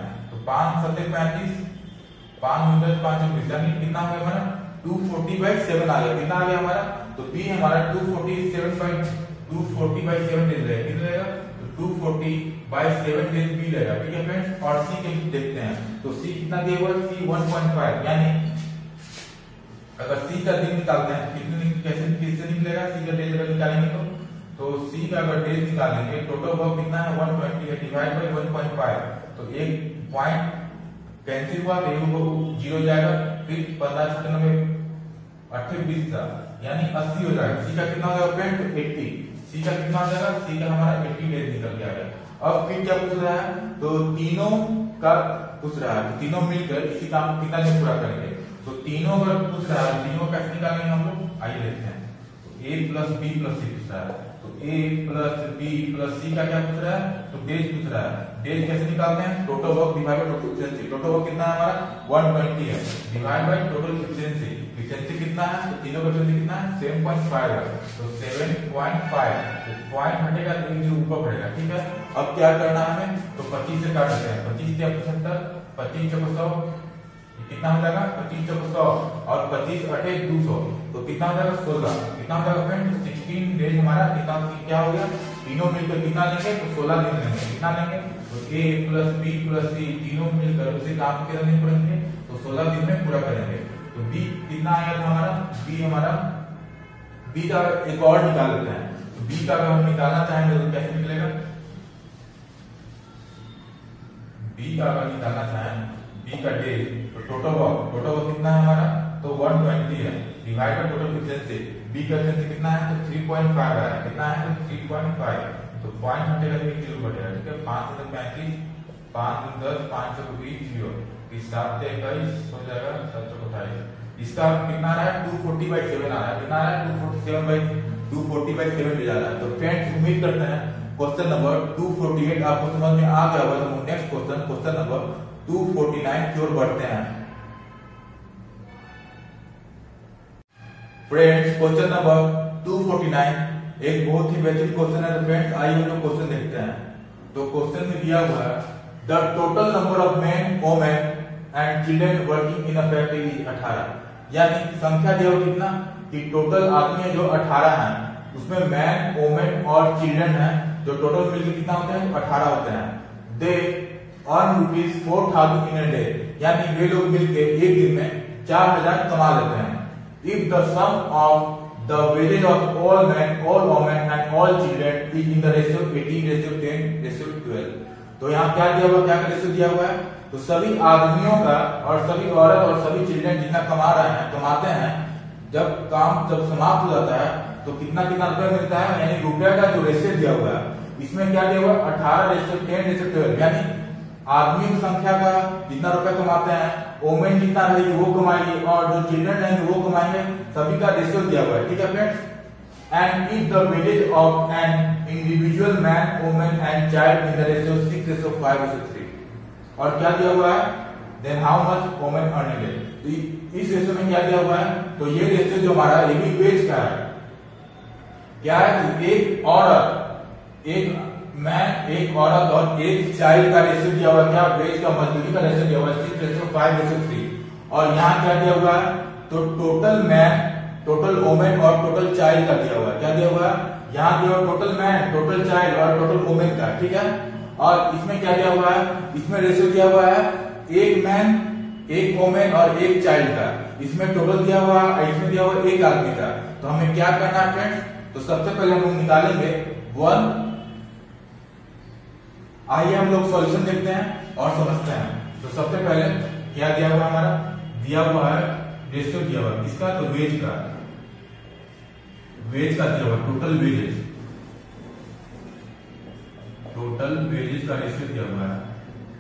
पांच सत्तर पैंतीस, पांच दस पांच चौबीस, यानी कितना हो गया हमारा टू फोर्टी बाई सेवन आ गया। कितना आ गया हमारा, तो बी हमारा two forty seven by two forty by seven days रहेगा। कितना रहेगा, तो two forty by seven days B रहेगा। ठीक है फ्रेंड्स, और सी के देखते हैं, तो सी कितना दिया हुआ है, सी वन पॉइंट फाइव, यानी अगर सी का दिन निकालते हैं कितने कैसे किससे निकलेगा, सी का डेज अगर निकालेंगे तो तो सी का अगर डेज निकालेंगे टोटल वर्क कितना है one twenty divide by one point five, तो एक पॉइंट कैंसिल हुआ तो वो जीरो जाएगा, फिर पंद्रह सत्तानवे अट्ठाईस था यानी अस्सी हो जाएगा। सी का कितना हो जाएगा फ्रेंड एट्टी, सी का कितना हो जाएगा, सी का हमारा एट्टी डेज निकल के आ गया। अब फिर क्या पूछ रहा है, तो तीनों का पूछ रहा है, तीनों मिलकर इसी काम कितना दिन पूरा करेंगे, तो तीनों का पूछ रहा है, तीनों कैसे निकालेंगे हम लोग, आइए देखते हैं। तो A plus B plus C पूछ रहा है, तो A plus B plus C का क्या पूछ रहा है, तो डेज पूछ रहा है। डेज कैसे निकालते हैं, total work divide by total efficiency. Total work कितना है हमारा वन ट्वेंटी है, divide by total efficiency. Efficiency कितना है, तो तीनों का एफिशिएंसी कितना है सेवन पॉइंट फाइव है, तो सेवन पॉइंट फाइव, तो पॉइंट हटेगा तो एक जीरो ऊपर बढ़ेगा। ठीक है, अब क्या करना है हमें, तो पच्चीस से काट देते हैं, पच्चीस से पचहत्तर, पच्चीस चौको सौ, कितना हो जाएगा पच्चीस चौको सौ, और पच्चीस अठे दो सौ, तो कितना हो जाएगा सोलह। कितना हो जाएगा फ्रेंड, सिक्सटीन डेज हमारा कितना क्या हो गया, तीनों मिलकर कितना लेंगे, तो सोलह दिन लेंगे। कितना लेंगे, तो A plus B plus C तीनों मिलकर उसे काम कितने दिन करेंगे, तो सोलह दिन में पूरा करेंगे। तो बी कितना आएगा था हमारा, बी हमारा बी का एक और निकाल लेते हैं। तो बी का अगर हम निकालना चाहेंगे तो कैसे निकलेगा, बी का अगर निकालना चाहें, बी का डेज, तो टोटल वर्क, टोटल वर्क कितना है हमारा, तो वन ट्वेंटी है, divide by total efficiency. B का एफिशिएंसी कितना है, तो थ्री पॉइंट फाइव है, कितना है, तो थ्री पॉइंट फाइव, तो पॉइंट हटेगा तो जीरो बढ़ेगा। ठीक है, पांच सौ पैंतीस, पांच दस, पांच सौ बीस, जीरो, सात से इक्कीस हो जाएगा, सात सौ अट्ठाईस। इसका कितना आ रहा है, टू फोर्टी बाई सेवन आ रहा है, कितना आ रहा है, two forty seven by two forty by seven ले जा रहा है। तो फ्रेंड्स उम्मीद करते हैं question number two forty eight आपको समझ में आ गया होगा। तो next question question number two forty nine की ओर बढ़ते हैं। Friends question number two forty nine एक बहुत ही बेहतरीन क्वेश्चन है। तो फ्रेंड्स आइए हम लोग क्वेश्चन देखते हैं। तो क्वेश्चन में दिया हुआ है the total number of men women and children working in a factory is अठारह, यानी संख्या दिया हुआ कितना कि टोटल आदमी जो अठारह हैं, उसमें मैन वोमेन और चिल्ड्रन हैं, जो टोटल मिलकर कितना होते हैं, अठारह होते हैं। They earn rupees four thousand in a day, यानी वे लोग मिलकर एक दिन में चार हजार कमा लेते हैं। If the sum of the wages of all men, all women and all children is in the ratio eighteen ratio ten ratio twelve, तो यहाँ क्या दिया हुआ, क्या का रेशियो दिया हुआ है, तो सभी आदमियों का और सभी औरत और सभी चिल्ड्रन जितना कमा रहे हैं कमाते हैं, जब काम जब समाप्त हो जाता है तो कितना कितना रुपया मिलता है, यानी रुपया का जो रेशियो दिया हुआ है इसमें क्या दिया हुआ है अठारह रेशियो टेन रेशियो ट्वेल्व, यानी आदमी की संख्या का जितना रुपया कमाते हैं, वोमेन जितना रहेगी वो कमाएगी और जो चिल्ड्रन रहेंगे वो कमाएंगे, सभी का रेशियो दिया हुआ है। ठीक है friends, and if the wages of an individual man women and child in the ratio six ratio five ratio three, और क्या दिया हुआ है, then how much women earning. तो इस रेशियो में क्या दिया हुआ है, तो ये रेशियो जो हमारा ये भी वेज का है, क्या है, एक औरत एक मैन एक औरत और एक चाइल्ड का रेशियो दिया हुआ है, क्या वेज का मजदूरी का रेशियो दिया हुआ है six ratio five ratio three, और यहाँ क्या दिया हुआ है, तो टोटल मैन टोटल वोमेन और टोटल चाइल्ड का दिया हुआ है। क्या दिया हुआ है, यहाँ दिया हुआ टोटल मैन टोटल चाइल्ड और टोटल वोमेन का। ठीक है, और इसमें क्या दिया हुआ है, इसमें रेशियो दिया हुआ है एक मैन एक वोमेन और एक चाइल्ड का, इसमें टोटल दिया हुआ है, इसमें दिया हुआ एक आदमी का। तो हमें क्या करना है फ्रेंड्स, तो सबसे पहले हम लोग निकालेंगे वन। आइए हम लोग सॉल्यूशन देखते हैं और समझते हैं। तो सबसे पहले क्या दिया हुआ हमारा, दिया हुआ है रेशियो दिया हुआ किसका, तो वेज का, वेज का दिया हुआ टोटल वेजेज, टोटल वेजेज का रेशियो दिया हुआ है,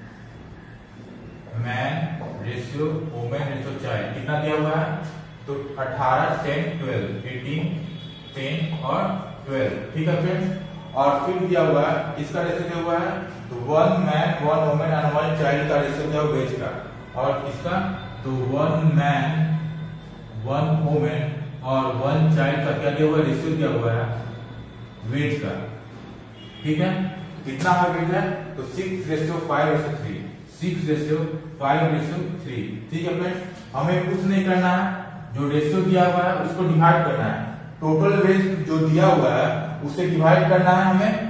man ratio women ratio child, कितना दिया हुआ है, तो अठारह टेन ट्वेल्व एटीन टेन और ट्वेल्व। ठीक है फ्रेंड्स, और फिर दिया हुआ है किसका रेशियो दिया हुआ है, तो one man one women and one child का रेशियो दिया हुआ वेज का, और किसका, तो वन मैन वन वोमेन और वन चाइल्ड का क्या दिया हुआ रेशियो दिया हुआ है वेज का। ठीक है, कितना है वेज है, तो six ratio five ratio three, six ratio five ratio three. ठीक है फ्रेंड्स, हमें कुछ नहीं करना है, जो रेशियो दिया हुआ है उसको डिवाइड करना है। टोटल वेज जो दिया हुआ है उसे डिवाइड करना है हमें,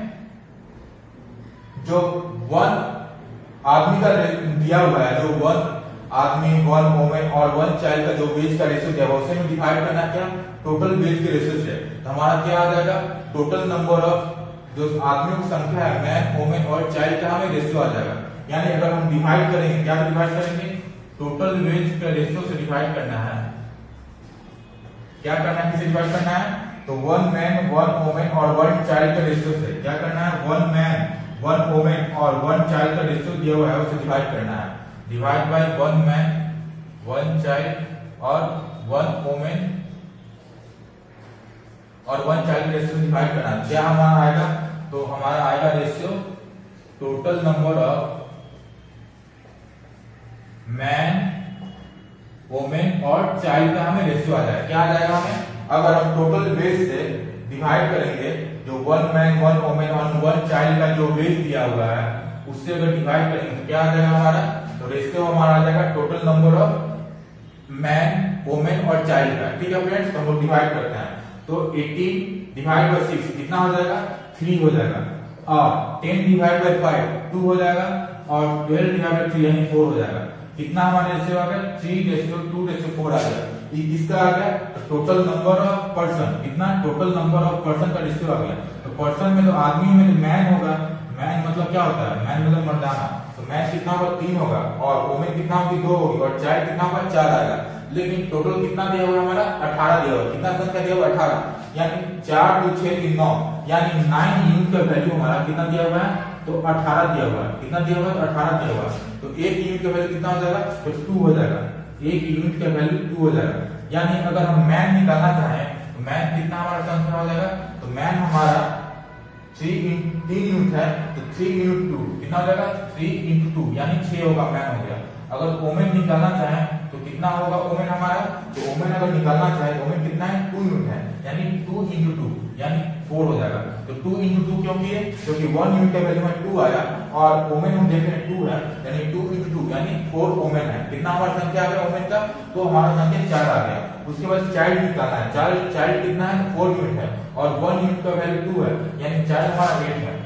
जो वन आदमी का दिया हुआ है, जो वन आदमी, वन वोमेन और वन चाइल्ड का जो वेज का रेशियो दिया हुआ है उसे हमें डिवाइड करना है क्या, टोटल वेज के रेशियो से। तो हमारा क्या आ जाएगा, टोटल नंबर ऑफ जो आदमियों की संख्या है, मैन वोमेन और चाइल्ड का हमें रेशियो आ जाएगा। यानी अगर हम डिवाइड करेंगे, क्या डिवाइड करेंगे, टोटल वेज का रेशियो से डिवाइड करना है। क्या करना है, किसे डिवाइड करना है, तो वन मैन वन वोमेन और वन चाइल्ड का रेशियो से। क्या करना है, वन मैन वन वोमेन और वन चाइल्ड का रेशियो दिया हुआ है उसे डिवाइड करना है। Divide by one man one child और वन वोमेन और वन चाइल्ड रेशियो डिवाइड करना है। क्या हमारा आएगा, तो हमारा आएगा ratio total number of man women और चाइल्ड का हमें रेशियो आ जाएगा। क्या आ जाएगा हमें, अगर हम टोटल वेज से डिवाइड करेंगे, जो वन मैन वन वोमेन और वन चाइल्ड का जो वेज दिया हुआ है उससे अगर डिवाइड करेंगे तो क्या आ जाएगा हमारा, तो रेशियो हमारा आ जाएगा total number of man women और चाइल्ड का। ठीक है फ्रेंड्स, तो हम लोग डिवाइड करते हैं, तो एटीन डिवाइड बाय सिक्स कितना हो जाएगा, थ्री हो जाएगा, और ten divide by five two हो जाएगा, और ट्वेल्व डिवाइड बाय थ्री यानी फोर हो जाएगा। कितना हमारे रेशियो आ गया, three ratio two ratio four आ गया। ये किसका आ गया, टोटल नंबर ऑफ पर्सन, कितना, टोटल नंबर ऑफ पर्सन का रेशियो आ गया। तो पर्सन में तो आदमी में तो मैन होगा, मैन मतलब क्या होता है, मैन मतलब मर्दाना, तो मैन कितना होगा, तीन होगा, और वोमेन कितना होगी, दो होगी, और चाइल्ड कितना होगा, चार आएगा। लेकिन टोटल कितना दिया हुआ हमारा, अठारह दिया हुआ। कितना संख्या दिया हुआ, अठारह, यानी चार दो छह तीन नौ, यानी नाइन यूनिट का वैल्यू हमारा कितना दिया हुआ है, तो अठारह दिया हुआ है। कितना दिया हुआ है, तो अठारह दिया हुआ है। तो एक यूनिट का वैल्यू कितना हो जाएगा, तो टू हो जाएगा, एक यूनिट का वैल्यू टू हो जाएगा। यानी अगर हम मैन निकालना चाहें तो मैन कितना हमारा संख्या हो जाएगा, तो मैन हमारा थ्री तीन यूनिट है, तो थ्री इंटू टू कितना हो जाएगा, थ्री इंटू टू यानी छह होगा, मैन हो गया। अगर वोमेन निकालना चाहें तो कितना होगा वोमेन हमारा, तो वोमेन अगर निकालना चाहे वोमेन कितना है, टू यूनिट है, यानी टू इंटू टू यानी फोर हो जाएगा। तो टू इंटू टू क्यों किए, क्योंकि वन यूनिट का वैल्यू में टू आया, और वोमेन हम देख रहे हैं टू है, यानी टू इंटू टू यानी फोर वोमेन है। कितना हमारा संख्या आ गया वोमेन का, तो हमारा संख्या चार आ गया। उसके बाद चाइल्ड निकालना है, चाइल्ड चाइल्ड कितना है, फोर यूनिट है, और वन यूनिट का वैल्यू टू है, यानी चाइल्ड हमारा एट है।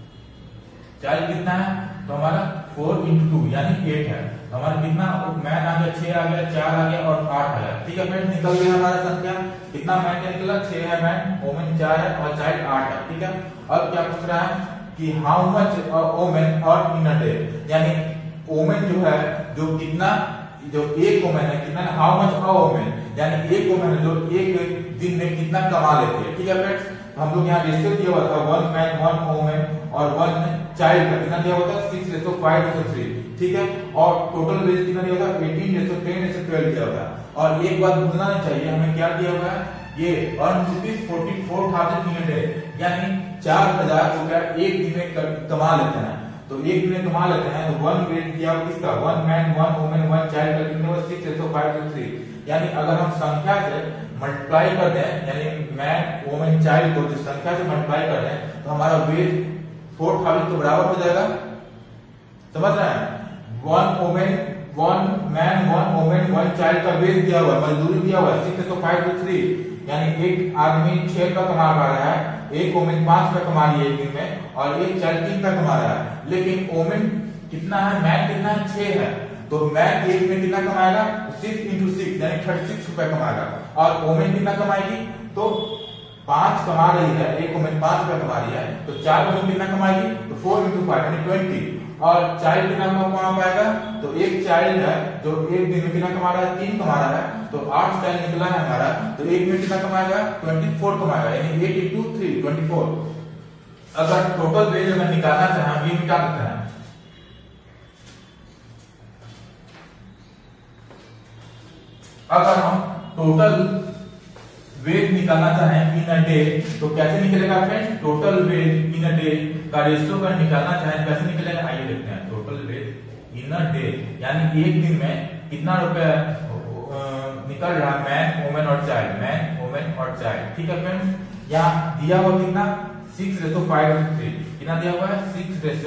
चाइल्ड कितना है, तो हमारा फोर इंटू टू यानी एट है। हमारा कितना, मैन आ गया, छह आ गया, चार आ गया और आठ आ गया। ठीक है फ्रेंड्स, निकल गया हमारा संख्या। कितना मैन का निकला, छह है मैन, वोमेन चार है और चाइल्ड आठ है। ठीक है, अब क्या पूछ रहा है कि how much women earn in a day, यानी वोमेन जो है, जो कितना, जो एक वोमेन है कितना, हाउ मच अ वोमेन, यानी एक वोमेन जो एक दिन में कितना कमा लेती है। ठीक है फ्रेंड्स, हम लोग यहाँ रेशियो दिया हुआ था, वन मैन वन वोमेन और वन चाइल्ड का कितना दिया हुआ था, six ratio five ratio three. ठीक है, और टोटल वेज कितना दिया हुआ था, eighteen ratio ten ratio twelve दिया हुआ था। और एक बात भूलना नहीं चाहिए, हमें क्या दिया हुआ है, ये earn rupees forty four thousand in day, यानी चार हजार रुपया एक दिन में कमा लेते हैं। तो एक दिन में कमा लेते हैं, तो वन वेज दिया हुआ किसका, one man one women one child का कितना हुआ, six ratio five ratio three. यानी अगर हम संख्या से मल्टीप्लाई कर दें, यानी मैन वोमेन चाइल्ड को जो संख्या से मल्टीप्लाई कर दें, तो हमारा वेज फोर थाउजेंड के बराबर हो जाएगा। समझ रहे हैं, one women one man one women one child का वेज दिया हुआ है, मजदूरी दिया हुआ है सिक्स तो फाइव टू थ्री, यानी एक आदमी छह रुपया कमा पा रहा है, एक वोमेन पांच रुपया कमा रही है एक दिन में, और एक चाइल्ड तीन रुपया कमा रहा है। लेकिन वोमेन कितना है, मैन कितना है, छह है, तो मैन एक में कितना कमाएगा, सिक्स इंटू सिक्स यानी थर्टी सिक्स रुपया कमाएगा, और वोमेन कितना कमाएगी, तो पांच कमा रही है, एक वोमेन पांच रुपया कमा रही है, तो चार वोमेन कितना कमाएगी, तो फोर इंटू फाइव यानी ट्वेंटी। और चाइल्ड कितना कमा पाएगा, तो एक चाइल्ड है जो एक दिन में कितना कमा रहा है, तीन कमा रहा है, तो आठ चाइल्ड निकला है हमारा, तो एक में कितना कमाएगा, ट्वेंटी फोर कमाएगा, यानी eight into three twenty four. अगर टोटल वेज अगर निकालना चाहे हम ये निकाल सकते हैं, अगर हम टोटल वेज निकालना चाहें इन अ डे तो कैसे निकलेगा friends, total wage in a day का रेशियो अगर निकालना चाहें कैसे निकलेगा, आइए देखते हैं। Total wage in a day यानी एक दिन में कितना रुपया निकल रहा है, मैन वोमेन और चाइल्ड, मैन वोमेन और चाइल्ड। ठीक है फ्रेंड्स, यहाँ दिया हुआ कितना, six ratio five ratio three, कितना दिया हुआ है, six ratio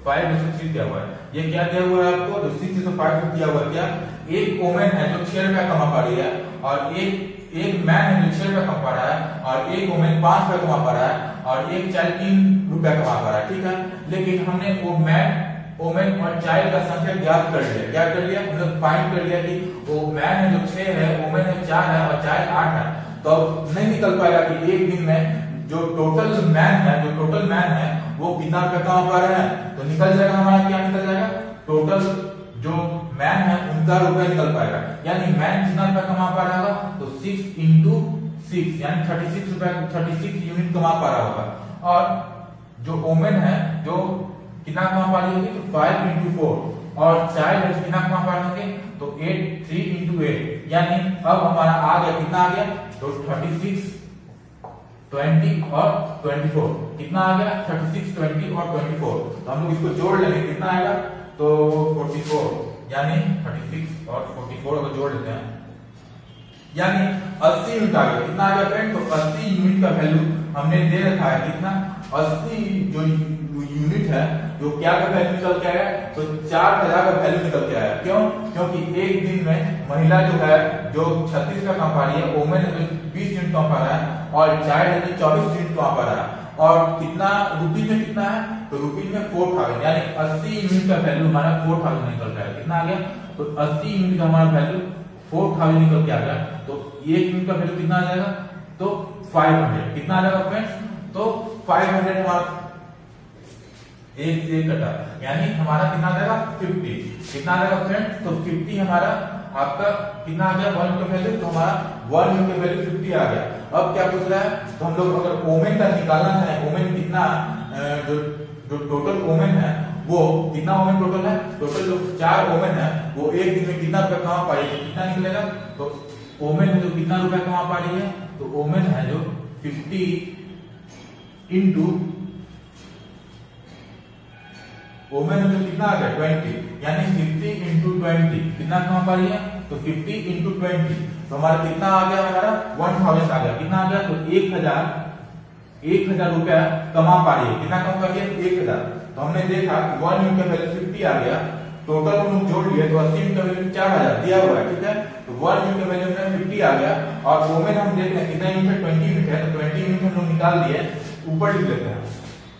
five ratio three दिया हुआ है। ये क्या दिया हुआ है आपको, तो सिक्स रेशियो फाइव दिया हुआ है। क्या एक वोमेन है जो छह रुपया कमा पा रही है और एक एक मैन है जो छह रुपया कमा पा रहा है और एक वोमेन पांच रुपया कमा पा रहा है और एक चाइल्ड तीन रुपया कमा पा रहा है, ठीक है। लेकिन हमने वो मैन वोमेन और चाइल्ड का संख्या ज्ञात कर लिया। क्या कर लिया, मतलब फाइंड कर लिया कि वो मैन है जो छह है, वोमेन है चार है और चाइल्ड आठ है। तो नहीं निकल पाएगा कि एक दिन में जो टोटल मैन है जो टोटल मैन है वो कितना रुपया कमा पा रहे हैं। तो निकल जाएगा हमारा, क्या निकल जाएगा, टोटल जो मैन है उनका रुपया निकल पाएगा। यानी मैन कितना रुपया कमा पा रहा होगा, तो सिक्स इंटू सिक्स यानी थर्टी सिक्स रुपया थर्टी सिक्स यूनिट कमा पा रहा होगा। और जो वोमेन है जो कितना कमा पा रही होगी, तो फाइव इंटू फोर और चाइल्ड है कितना कमा पा रहे होंगे, तो एट थ्री इंटू एट यानी अब हमारा आ गया, कितना आ गया, तो थर्टी सिक्स ट्वेंटी और ट्वेंटी फोर कितना आ गया, थर्टी सिक्स ट्वेंटी और ट्वेंटी फोर। तो हम लोग इसको जोड़ लेंगे, कितना आएगा, तो फोर्टी फोर यानी थर्टी सिक्स और फोर्टी फोर अगर जोड़ लेते हैं यानी अस्सी यूनिट आ गया। कितना आ गया फ्रेंड, तो अस्सी यूनिट का वैल्यू हमने दे रखा है। कितना, अस्सी जो यूनिट है जो क्या का वैल्यू निकल के आया, तो चार हजार का वैल्यू निकल के आया। क्यों, क्योंकि एक दिन में महिला जो है जो छत्तीस का कमा पा रही है, वोमेन है जो बीस यूनिट कमा पा रहा है और चाइल्ड है जो चौबीस यूनिट कमा पा रहा है। और कितना रुपीज में कितना है, तो रुपीज में फोर थाउजेंड यानी अस्सी यूनिट का वैल्यू हमारा फोर थाउजेंड निकल रहा है। कितना आ गया, तो अस्सी यूनिट का हमारा वैल्यू फोर थाउजेंड निकल के आ गया। तो एक यूनिट का वैल्यू कितना आ जाएगा, तो फाइव हंड्रेड। कितना आ जाएगा फ्रेंड्स, तो फाइव हंड्रेड हमारा एक से कटा यानी हमारा कितना आ जाएगा, फिफ्टी। कितना आ जाएगा फ्रेंड्स, तो फिफ्टी हमारा आपका कितना आ गया, वन का वैल्यू, तो हमारा वन यूनिट का वैल्यू फिफ्टी आ गया। अब क्या पूछ रहा है, तो हम लोग अगर वोमेन का निकालना है, वोमेन कितना जो जो टोटल वोमेन है वो कितना वोमेन टोटल है, टोटल जो चार वोमेन है वो एक दिन में कितना रुपया कमा पा रही है, कितना निकलेगा, तो वोमेन है जो कितना रुपया कमा पा रही है, तो वोमेन है जो फिफ्टी इंटू वोमेन है जो कितना आ गया ट्वेंटी यानी फिफ्टी इंटू ट्वेंटी कितना कमा पा रही है, तो फिफ्टी इंटू ट्वेंटी तो हमारा कितना आ गया, हमारा वन थाउजेंड आ गया। कितना आ गया, तो एक हजार एक हजार रुपया कमा पा रही है। कितना कमा पा रही है, एक हजार। तो हमने देखा वन यूनिट का वैल्यू फिफ्टी आ गया, टोटल हम लोग जोड़ लिए तो अस्सी यूनिट का वैल्यू चार हजार दिया हुआ है, ठीक है। तो वन यूनिट का वैल्यू में फिफ्टी आ गया और वोमेन हम देख रहे हैं कितना यूनिट है, ट्वेंटी यूनिट है, तो ट्वेंटी यूनिट हम लोग निकाल दिए, ऊपर लिख लेते हैं।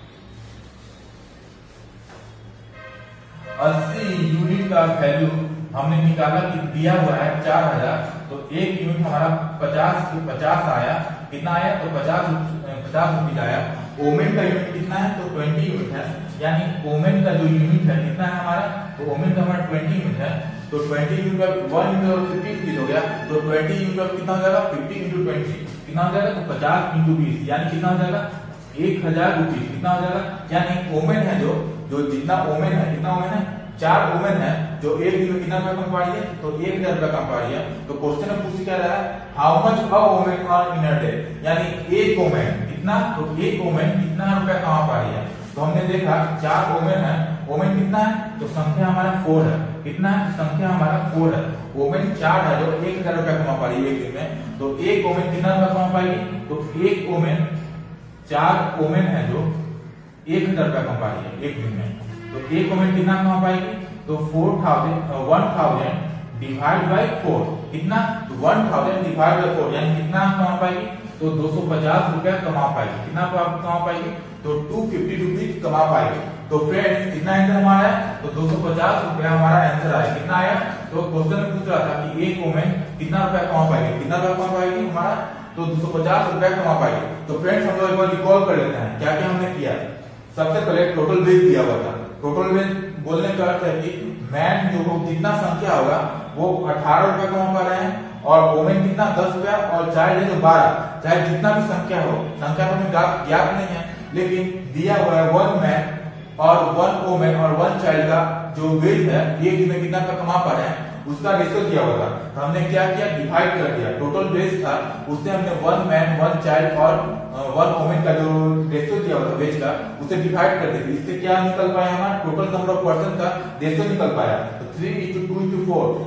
अस्सी यूनिट का वैल्यू हमने निकाला कि दिया हुआ है चार हजार, तो एक यूनिट हमारा पचास पचास आया। कितना आया, तो पचास पचास रुपीज आया। वोमेन का यूनिट कितना है, तो ट्वेंटी यूनिट है यानी वोमेन का जो यूनिट है कितना है हमारा, तो वोमेन का हमारा ट्वेंटी यूनिट है। तो ट्वेंटी यूनिट का वन यूनिट फिफ्टी रुपीज हो गया, तो ट्वेंटी यूनिट का कितना हो जाएगा, फिफ्टी इंटू ट्वेंटी कितना हो जाएगा, तो पचास इंटू बीस यानी कितना हो जाएगा, एक हजार रुपीज। कितना हो जाएगा, यानी वोमेन है जो जो जितना वोमेन है, कितना वोमेन है, चार वोमेन है जो एक दिन में कितना रुपया कमा पा रही है, तो एक हजार रुपया कमा पा रही है। तो क्वेश्चन में पूछ क्या रहा है, how much a women earn in a day, यानी एक वोमेन कितना, तो एक वोमेन कितना रुपया कमा पा रही है। तो हमने देखा चार वोमेन है, वोमेन कितना है, तो संख्या हमारा फोर है। कितना है, संख्या हमारा फोर है। वोमेन चार है जो एक हजार रुपया कमा पा रही है एक दिन में, तो एक वोमेन कितना रुपया कमा पाएगी, तो एक वोमेन चार वोमेन है जो एक हजार रुपया कमा पा रही है एक दिन में, तो एक वोमेन कितना कमा पाएगी, तो four thousand one thousand divide by four कितना, तो one thousand divide by four यानी कितना कमा पाएगी, तो दो सौ पचास रुपया कमा पाएगी। कितना कमा पाएगी, तो टू फिफ्टी रुपीज कमा पाएगी। तो फ्रेंड्स कितना आंसर हमारा है, तो दो सौ पचास रुपया हमारा आंसर आया। कितना आया, तो क्वेश्चन में पूछ रहा था कि एक वोमेन कितना रुपया कमा पाएगी, कितना रुपया कमा पाएगी हमारा, तो दो सौ पचास रुपया कमा पाएगी। तो फ्रेंड्स हम लोग एक बार रिकॉल कर लेते हैं क्या क्या हमने किया। सबसे पहले टोटल वेज दिया हुआ था। टोटल वेज बोलने का अर्थ है कि मैन जो जितना संख्या होगा वो अठारह रुपया कमा पा रहे हैं और वोमेन कितना दस रुपया और चाइल्ड है जो बारह। चाहे जितना भी संख्या हो, संख्या तो हमें ज्ञात नहीं है, लेकिन दिया हुआ है वन मैन और वन वोमेन और वन चाइल्ड का जो वेज है एक दिन में कितना का कमा पा रहे हैं उसका रेशियो दिया हुआ था। तो हमने क्या किया, डिवाइड कर दिया। टोटल वेज था उससे हमने वन मैन वन चाइल्ड और वन वोमेन का जो रेशियो दिया हुआ था वेज का उसे डिवाइड कर दिया। इससे क्या निकल पाया, हमारा टोटल नंबर ऑफ पर्सन का रेशियो निकल पाया। तो three into two into four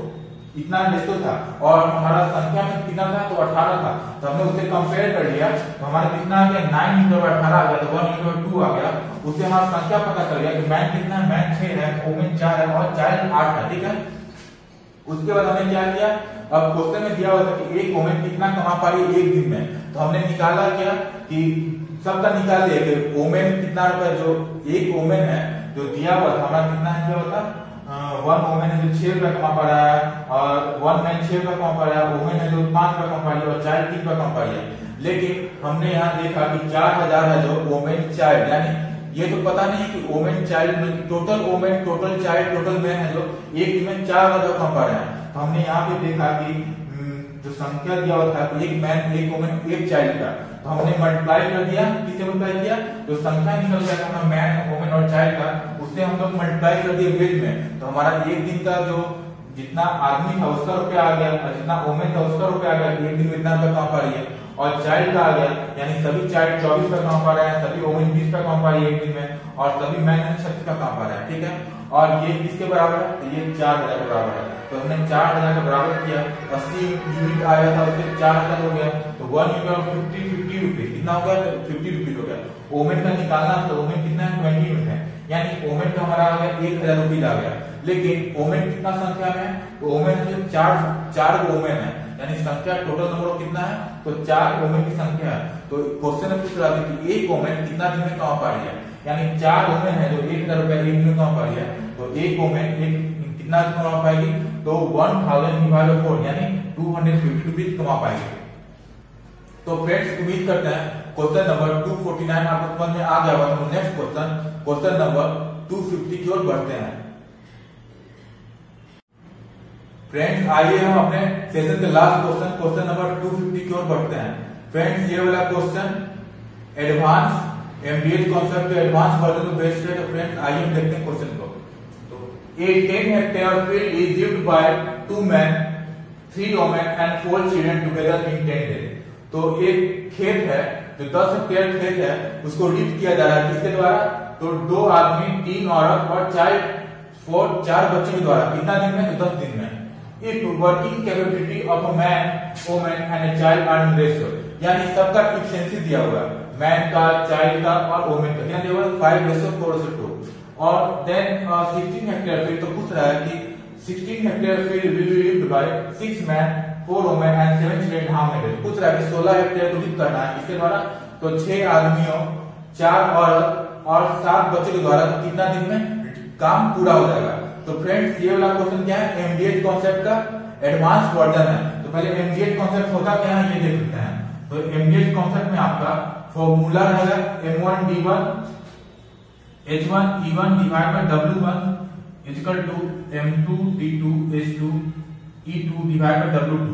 इतना रेशियो था और हमारा संख्या में कितना था तो अठारह था, तो हमने उसे कंपेयर कर लिया तो हमारा कितना आ गया नाइन इंटू अठारह आ गया, तो वन इंटू टू आ गया। उससे हमारा संख्या पता चल गया कि मैन कितना है, मैन छह है, वोमेन चार है और चाइल्ड आठ है। ठीक है, उसके बाद हमने क्या किया, अब क्वेश्चन में दिया हुआ था कि एक वोमेन कितना कमा पा रही है एक दिन में, तो हमने निकाला क्या कि सबका निकाल लिया कि वोमेन कितना रुपए, जो एक वोमेन है जो दिया हुआ था हमारा कितना है, क्या होता वन वोमेन है जो छह रुपया कमा पा रहा है और वन मैन छह रुपया कमा पा रहा है, वोमेन है जो पांच रुपया कमा पा रही है और चाइल्ड तीन रुपया कमा पा रही है। लेकिन हमने यहाँ देखा कि चार हजार है जो वोमेन चाइल्ड, यानी ये तो पता नहीं कि वोमेन चाइल्ड में total women total child total man है जो एक दिन में चार हजार कमा पा रहे हैं। तो हमने यहाँ पे देखा कि जो संख्या दिया हुआ था एक मैन एक वोमेन एक चाइल्ड का, तो हमने मल्टीप्लाई कर दिया, किससे मल्टीप्लाई किया, जो संख्या निकल गया था मैन वोमेन और चाइल्ड का, उससे हम लोग मल्टीप्लाई कर दिए बेस में, तो हमारा एक दिन का जो जितना आदमी था उसका रुपया आ गया और जितना वोमेन था उसका रुपया आ गया, एक दिन में इतना रुपया कमा पा रही है, और चाइल्ड का आ गया यानी सभी चाइल्ड चौबीस रुपया कमा पा रहे हैं, सभी वोमेन बीस रुपया कमा पा रही है एक दिन में, और सभी मैन छत्तीस रुपया कमा पा रहे हैं। ठीक है, और ये किसके बराबर है, तो ये चार हजार के बराबर है, तो हमने चार हजार के बराबर किया, अस्सी यूनिट आया था उसके चार हजार हो गया, तो one unit fifty fifty rupees कितना हो गया, फिफ्टी रुपीज हो गया। ओमेन का निकालना तो ओमेन कितना है, ट्वेंटी यूनिट है, यानी ओमेन का हमारा आ गया एक हजार रुपीज आ गया। लेकिन ओमेन कितना संख्या में है, तो ओमेन है जो चार चार ओमेन है, यानी संख्या टोटल नंबर कितना है, तो चार ओमेन की संख्या है। तो क्वेश्चन में पूछ रहा था कि एक ओमेन कितना दिन में कमा पा रही है, यानी चार ओमेन है जो एक हजार रुपया एक दिन में कमा पा रही है, तो एक ओमेन एक कितना दिन कमा पाएगी, तो one thousand divide by four यानी टू हंड्रेड फिफ्टी रुपीज कमा पाएगी। तो फ्रेंड्स उम्मीद करते हैं question number two forty nine आपको समझ में आ गया होगा। तो next question question number two fifty की ओर बढ़ते हैं। फ्रेंड्स आइए हम अपने सेशन के last question question number two fifty की ओर बढ़ते हैं। फ्रेंड्स ये वाला क्वेश्चन एडवांस एमडीएच कॉन्सेप्ट के एडवांस वर्जन में बेस्ड है। तो फ्रेंड्स आइए हम देखते हैं क्वेश्चन को। तो a ten hectare field is used by two man, three women and four children together in ten days. तो एक खेत है जो दस हेक्टेयर खेत है, उसको रीड किया जा रहा है किसके द्वारा, तो दो आदमी, तीन औरत और चार फोर चार बच्चों के द्वारा, कितना दिन में, तो दस दिन में। If working capability of a man, women and a child are in ratio, यानी सबका इफिशिएंसी दिया हुआ है, मैन का, चाइल्ड का और वुमेन का, क्या दिया हुआ है, five ratio four ratio two. और देन सिक्सटीन हेक्टेयर फील्ड, तो पूछ रहा है कि sixteen hectare field will be used by six man, four women and seven children how many. पूछ रहा है कि सोलह हेक्टेयर को रीड करना है किसके द्वारा, तो छह आदमियों, चार औरत और सात बच्चों के द्वारा कितना दिन में काम पूरा हो जाएगा। तो फ्रेंड्स ये वाला क्वेश्चन क्या है, एमडीएच कॉन्सेप्ट का एडवांस वर्जन है। तो पहले एमडीएच कॉन्सेप्ट होता क्या है ये देख लेते हैं। तो एमडीएच कॉन्सेप्ट में आपका फॉर्मूला रहेगा M one D one H one E one divide by W one equal to M two D two H two E two divide by W two.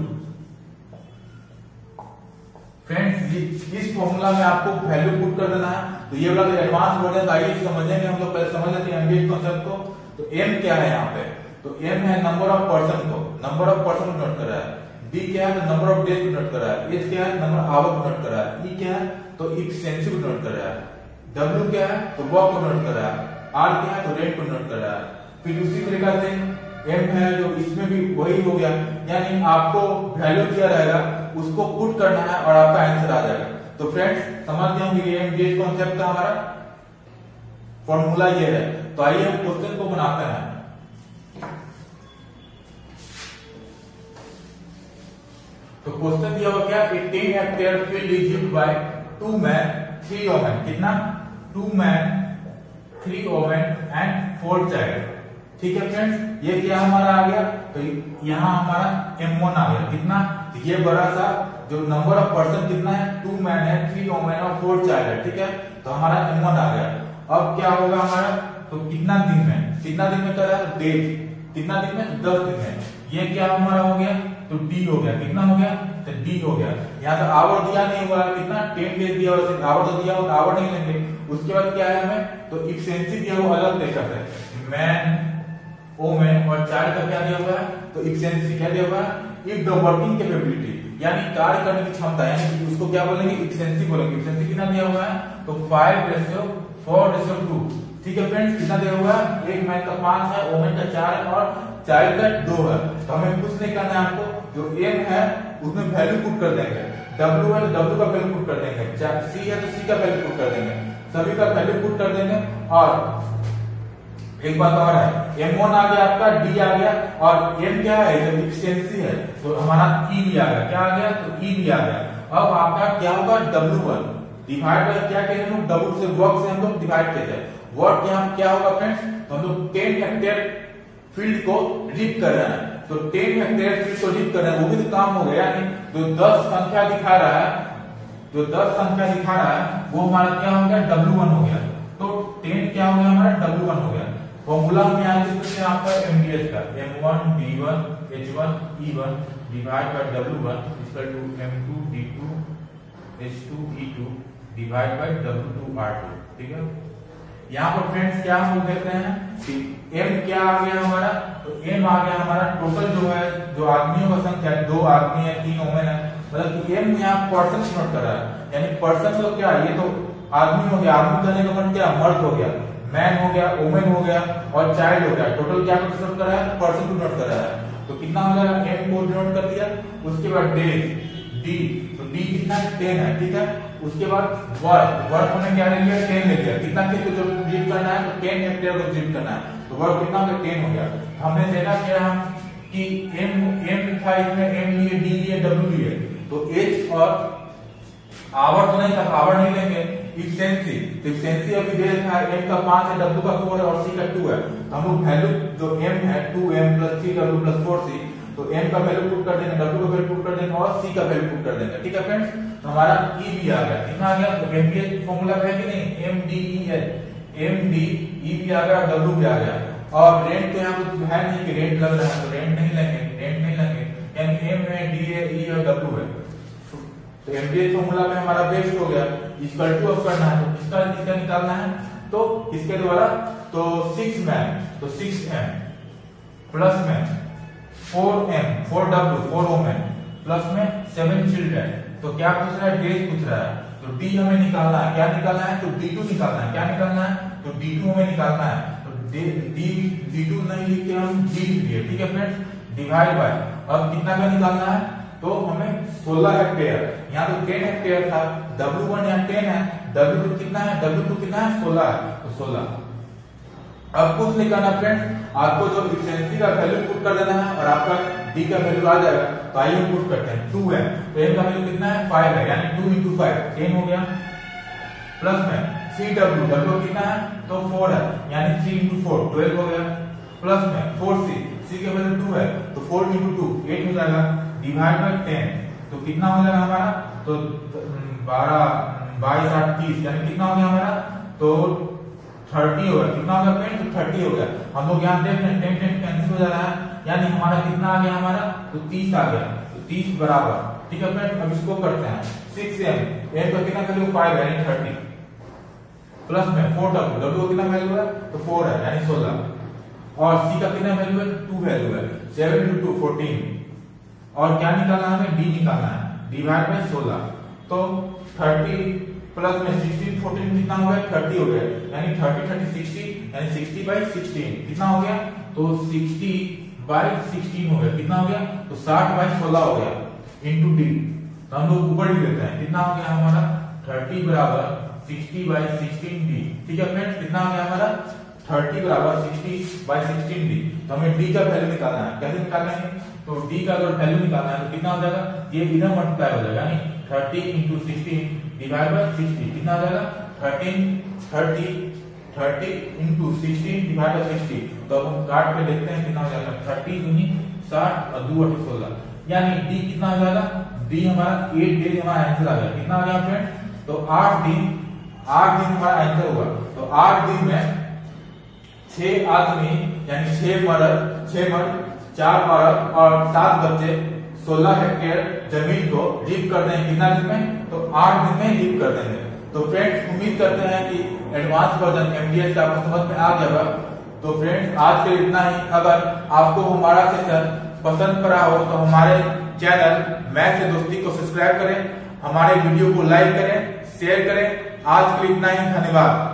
Friends इस फॉर्मूला में आपको वैल्यू पुट कर देना है। तो ये वाला एडवांस वर्जन आइए समझेंगे हम लोग, पहले समझ लेते हैं एमडीएच कॉन्सेप्ट को। तो एम क्या है यहाँ पे, तो एम है नंबर ऑफ पर्सन को, नंबर ऑफ पर्सन को नोट कर रहा है। डी क्या है, तो नंबर ऑफ डेज को नोट कर रहा है। एच क्या है, नंबर आवर को नोट कर रहा है। ई क्या है, तो इफिशिएंसी को नोट कर रहा है। डब्ल्यू क्या है, तो वर्क को नोट कर रहा है। आर क्या है, तो रेट को नोट कर रहा है। फिर उसी तरीके से एम है जो इसमें भी वही हो गया, यानी आपको वैल्यू दिया रहेगा उसको पुट करना है और आपका आंसर आ जाएगा। तो फ्रेंड्स समझ गए होंगे ये एमडीएच कॉन्सेप्ट का हमारा फॉर्मूला ये है। तो आइए हम क्वेश्चन को बनाते हैं। तो क्वेश्चन दिया हुआ क्या, ten hectare field is used by two man, three women, कितना, two man, three women and four child. ठीक है फ्रेंड्स, ये क्या हमारा आ गया, तो यहाँ हमारा एम वन आ गया, कितना, तो ये बड़ा सा जो नंबर ऑफ पर्सन कितना है, टू मैन है, थ्री वुमेन और फोर चाइल्ड है। ठीक है, तो हमारा एम वन आ गया। अब क्या होगा हमारा, तो कितना दिन में, कितना दिन में कर रहा है, डेज, कितना दिन में, दस दिन में। ये क्या हमारा हो गया, तो डी हो गया, कितना हो गया, तो डी हो गया। यहाँ तो आवर दिया नहीं हुआ, कितना, टेन डेज दिया हुआ, आवर तो दिया हुआ, आवर नहीं लेंगे। उसके बाद क्या है हमें, तो इफिशिएंसी दिया हुआ अलग देखा है, मैन, वुमेन और चाइल्ड का क्या दिया हुआ है, तो इफिशिएंसी क्या दिया हुआ है, इफ द वर्किंग कैपेबिलिटी, यानी कार्य करने की क्षमता, यानी उसको क्या बोलेंगे, इफिशिएंसी बोलेंगे। इफिशिएंसी कितना दिया हुआ है, तो five ratio four ratio two. ठीक है फ्रेंड्स, कितना दिया हुआ है, एक मैन का पांच है, वुमेन का चार है और चाइल्ड का दो है, तो हमें कुछ नहीं करना है, आपको जो एम है उसमें वैल्यू पुट कर देंगे, डब्ल्यू है तो डब्ल्यू का वैल्यू पुट कर देंगे, सी है तो सी का वैल्यू पुट कर देंगे, सभी का वैल्यू पुट कर देंगे। और एक बात और है, एम वन आ गया आपका, डी आ गया, और एम क्या है, जब एफिशिएंसी है तो हमारा ई भी आ गया, क्या आ गया, तो ई भी आ गया। अब आपका क्या होगा, डब्ल्यू वन डिवाइड बाय क्या कहते हैं, डब्ल्यू से वर्क से हम लोग डिवाइड करते हैं, वर्क क्या क्या होगा फ्रेंड्स, तो हम लोग टेन हेक्टेयर फील्ड को रीप कर रहे हैं, तो टेन हेक्टेयर फील्ड को रीप कर रहे हैं, वो भी तो काम हो गया, यानी जो दस संख्या दिखा रहा है, जो दस संख्या दिखा रहा है वो हमारा क्या हो गया, डब्ल्यू वन हो गया। तो टेन क्या हो गया हमारा, डब्ल्यू वन हो गया। फॉर्मूला में यहाँ लिख सकते हैं आपका एमडीएस का, M one D one H one E one divide by W one equal to M two D two H two E two divide by W two R two. ठीक है, यहाँ पर फ्रेंड्स क्या हम देख रहे हैं कि एम क्या आ गया हमारा, तो एम आ गया हमारा टोटल जो है, जो आदमियों का संख्या है, दो आदमी है, तीन वुमेन है, मतलब कि एम यहाँ पर्सन नोट कर रहा है, यानी पर्सन तो क्या, ये तो आदमी हो गया, आदमी करने का मतलब क्या, मर्द हो गया, मैन हो गया, वुमेन हो गया और चाइल्ड हो गया, टोटल क्या नोट कर रहा है, पर्सन को नोट कर रहा है। तो कितना हो गया, एम को नोट कर दिया, उसके बाद डेज डी, तो डी कितना है, टेन है, ठीक है। उसके बाद वर्क, वर्क हमने क्या ले लिया, टेन ले लिया, कितना खेत को जो रीड करना है, तो टेन हेक्टेयर को रीड करना है, तो वर्क कितना हो गया, टेन हो गया। हमने देखा क्या हम कि एम एम था, इसमें एम लिए, डी लिए, डब्ल्यू लिए, तो एच और आवर तो नहीं था, आवर नहीं लेंगे, इफिशिएंसी, तो इफिशिएंसी अभी दे रखा है, एम का पांच है, डब्ल्यू का फोर है और सी का टू है, तो हम लोग वैल्यू जो एम है two M plus three W plus four C, तो एम का वैल्यू पुट कर देंगे, डब्ल्यू का वैल्यू पुट कर देंगे और सी का वैल्यू पुट कर देंगे। ठीक है फ्रेंड्स, तो हमारा ई भी आ गया, कितना आ गया, तो एमडीए फॉर्मूला है कि नहीं, एम डी ई है, एम डी ई भी आ गया, डब्ल्यू भी आ गया, और रेंट तो यहाँ कुछ है नहीं कि रेंट लग रहा है, तो रेंट नहीं लेंगे, रेंट नहीं लेंगे, यानी एम है, डी है, ई है, डब्ल्यू है, तो एमडीए फॉर्मूला में हमारा बेस्ट हो गया, इक्वल टू अब करना है, तो इसका इसका निकालना है, तो इसके द्वारा तो सिक्स मैन, तो सिक्स एम प्लस में four M, four W, four women plus में सेवन चिल्ड्रन, तो क्या पूछ रहा है, डेज पूछ रहा है, तो डी हमें निकालना है, क्या निकालना है, तो डी टू निकालना है, क्या निकालना है, तो डी टू हमें निकालना है, तो डी डी टू नहीं लिख के हम डी लिख दिए। ठीक है फ्रेंड्स, डिवाइड बाय, अब कितना का निकालना है, तो हमें सोलह हेक्टेयर, यहाँ तो टेन हेक्टेयर था, डब्ल्यू वन यहाँ टेन है, डब्ल्यू टू कितना है, डब्ल्यू टू कितना है, सोलह है, तो सोलह। अब कुछ नहीं करना फ्रेंड्स, आपको जो इफिशिएंसी का वैल्यू पुट कर देना है और आपका डी का वैल्यू आ जाएगा, तो आइए पुट करते हैं, टू है, तो एम का वैल्यू कितना है, फाइव है, यानी टू इंटू फाइव टेन हो गया, प्लस में सी डब्ल्यू, डब्ल्यू कितना है, तो फोर है, यानी थ्री इंटू फोर ट्वेल्व हो गया, प्लस में फोर सी, सी के वैल्यू टू है, तो फोर इंटू टू एट हो जाएगा, डिवाइड बाय टेन, तो कितना हो जाएगा हमारा, तो बारह बाईस आठ तीस, यानी कितना हो गया हमारा, तो थर्टी हो गया, कितना हो गया फ्रेंड, तो थर्टी हो गया। हम लोग यहाँ देख रहे हैं टेन टेन कैंसिल हो जा रहा है, यानी हमारा कितना आ गया हमारा, तो तीस आ गया, तो तीस बराबर। ठीक है फ्रेंड, अब इसको करते हैं, सिक्स एम, एम का कितना वैल्यू फाइव है, यानी थर्टी, प्लस में फोर डब्ल्यू, डब्ल्यू कितना वैल्यू है, तो फोर है, यानी सोलह, और सी का कितना वैल्यू है, टू वैल्यू है, सेवन इंटू टू फोर्टीन, और क्या निकालना है, हमें डी निकालना है, डिवाइड बाय सोलह, तो थर्टी प्लस में सिक्सटीन फोर्टीन कितना हो गया, थर्टी हो गया, यानी थर्टी थर्टी सिक्सटी, यानी सिक्सटी बाई सिक्सटीन कितना हो गया, तो सिक्सटी बाई सिक्सटीन हो गया, कितना हो गया, तो साठ बाई सोलह हो गया, इंटू डी, तो हम लोग ऊपर ही लेते हैं, कितना हो गया हमारा, थर्टी बराबर सिक्सटी बाई सिक्सटीन डी। ठीक है फ्रेंड्स, कितना हो गया हमारा, थर्टी बराबर सिक्सटी बाई सिक्सटीन डी, तो हमें डी का वैल्यू निकालना है, कैसे निकालना है, तो डी का अगर वैल्यू निकालना है तो कितना हो जाएगा, ये इधर मल्टीप्लाई हो जाएगा, यानी thirty into sixteen divide by sixty, कितना आ जाएगा, thirteen thirty thirty into sixteen divide by sixty, तो अब हम काट के देखते हैं कितना हो जाएगा, थर्टी दूनी साठ और दो अठी सोलह, यानी डी कितना हो जाएगा, डी हमारा एट डेज हमारा आंसर आ गया, कितना आ गया फ्रेंड, तो आठ दिन, आठ दिन हमारा आंसर हुआ, तो आठ दिन में छह आदमी यानी छह मर्द, छह मर्द, चार औरत और सात बच्चे सोलह हेक्टेयर जमीन को लीव कर देंगे, कितना दिन में, तो आठ दिन में लीव कर देंगे। तो फ्रेंड्स उम्मीद करते हैं कि एडवांस वर्जन एमडीएस का आपको समझ में आ गया होगा। तो फ्रेंड्स आज के लिए इतना ही। अगर आपको हमारा सेशन पसंद पड़ा हो तो हमारे चैनल मैथ से दोस्ती को सब्सक्राइब करें, हमारे वीडियो को लाइक करें, शेयर करें। आज के लिए इतना ही, धन्यवाद।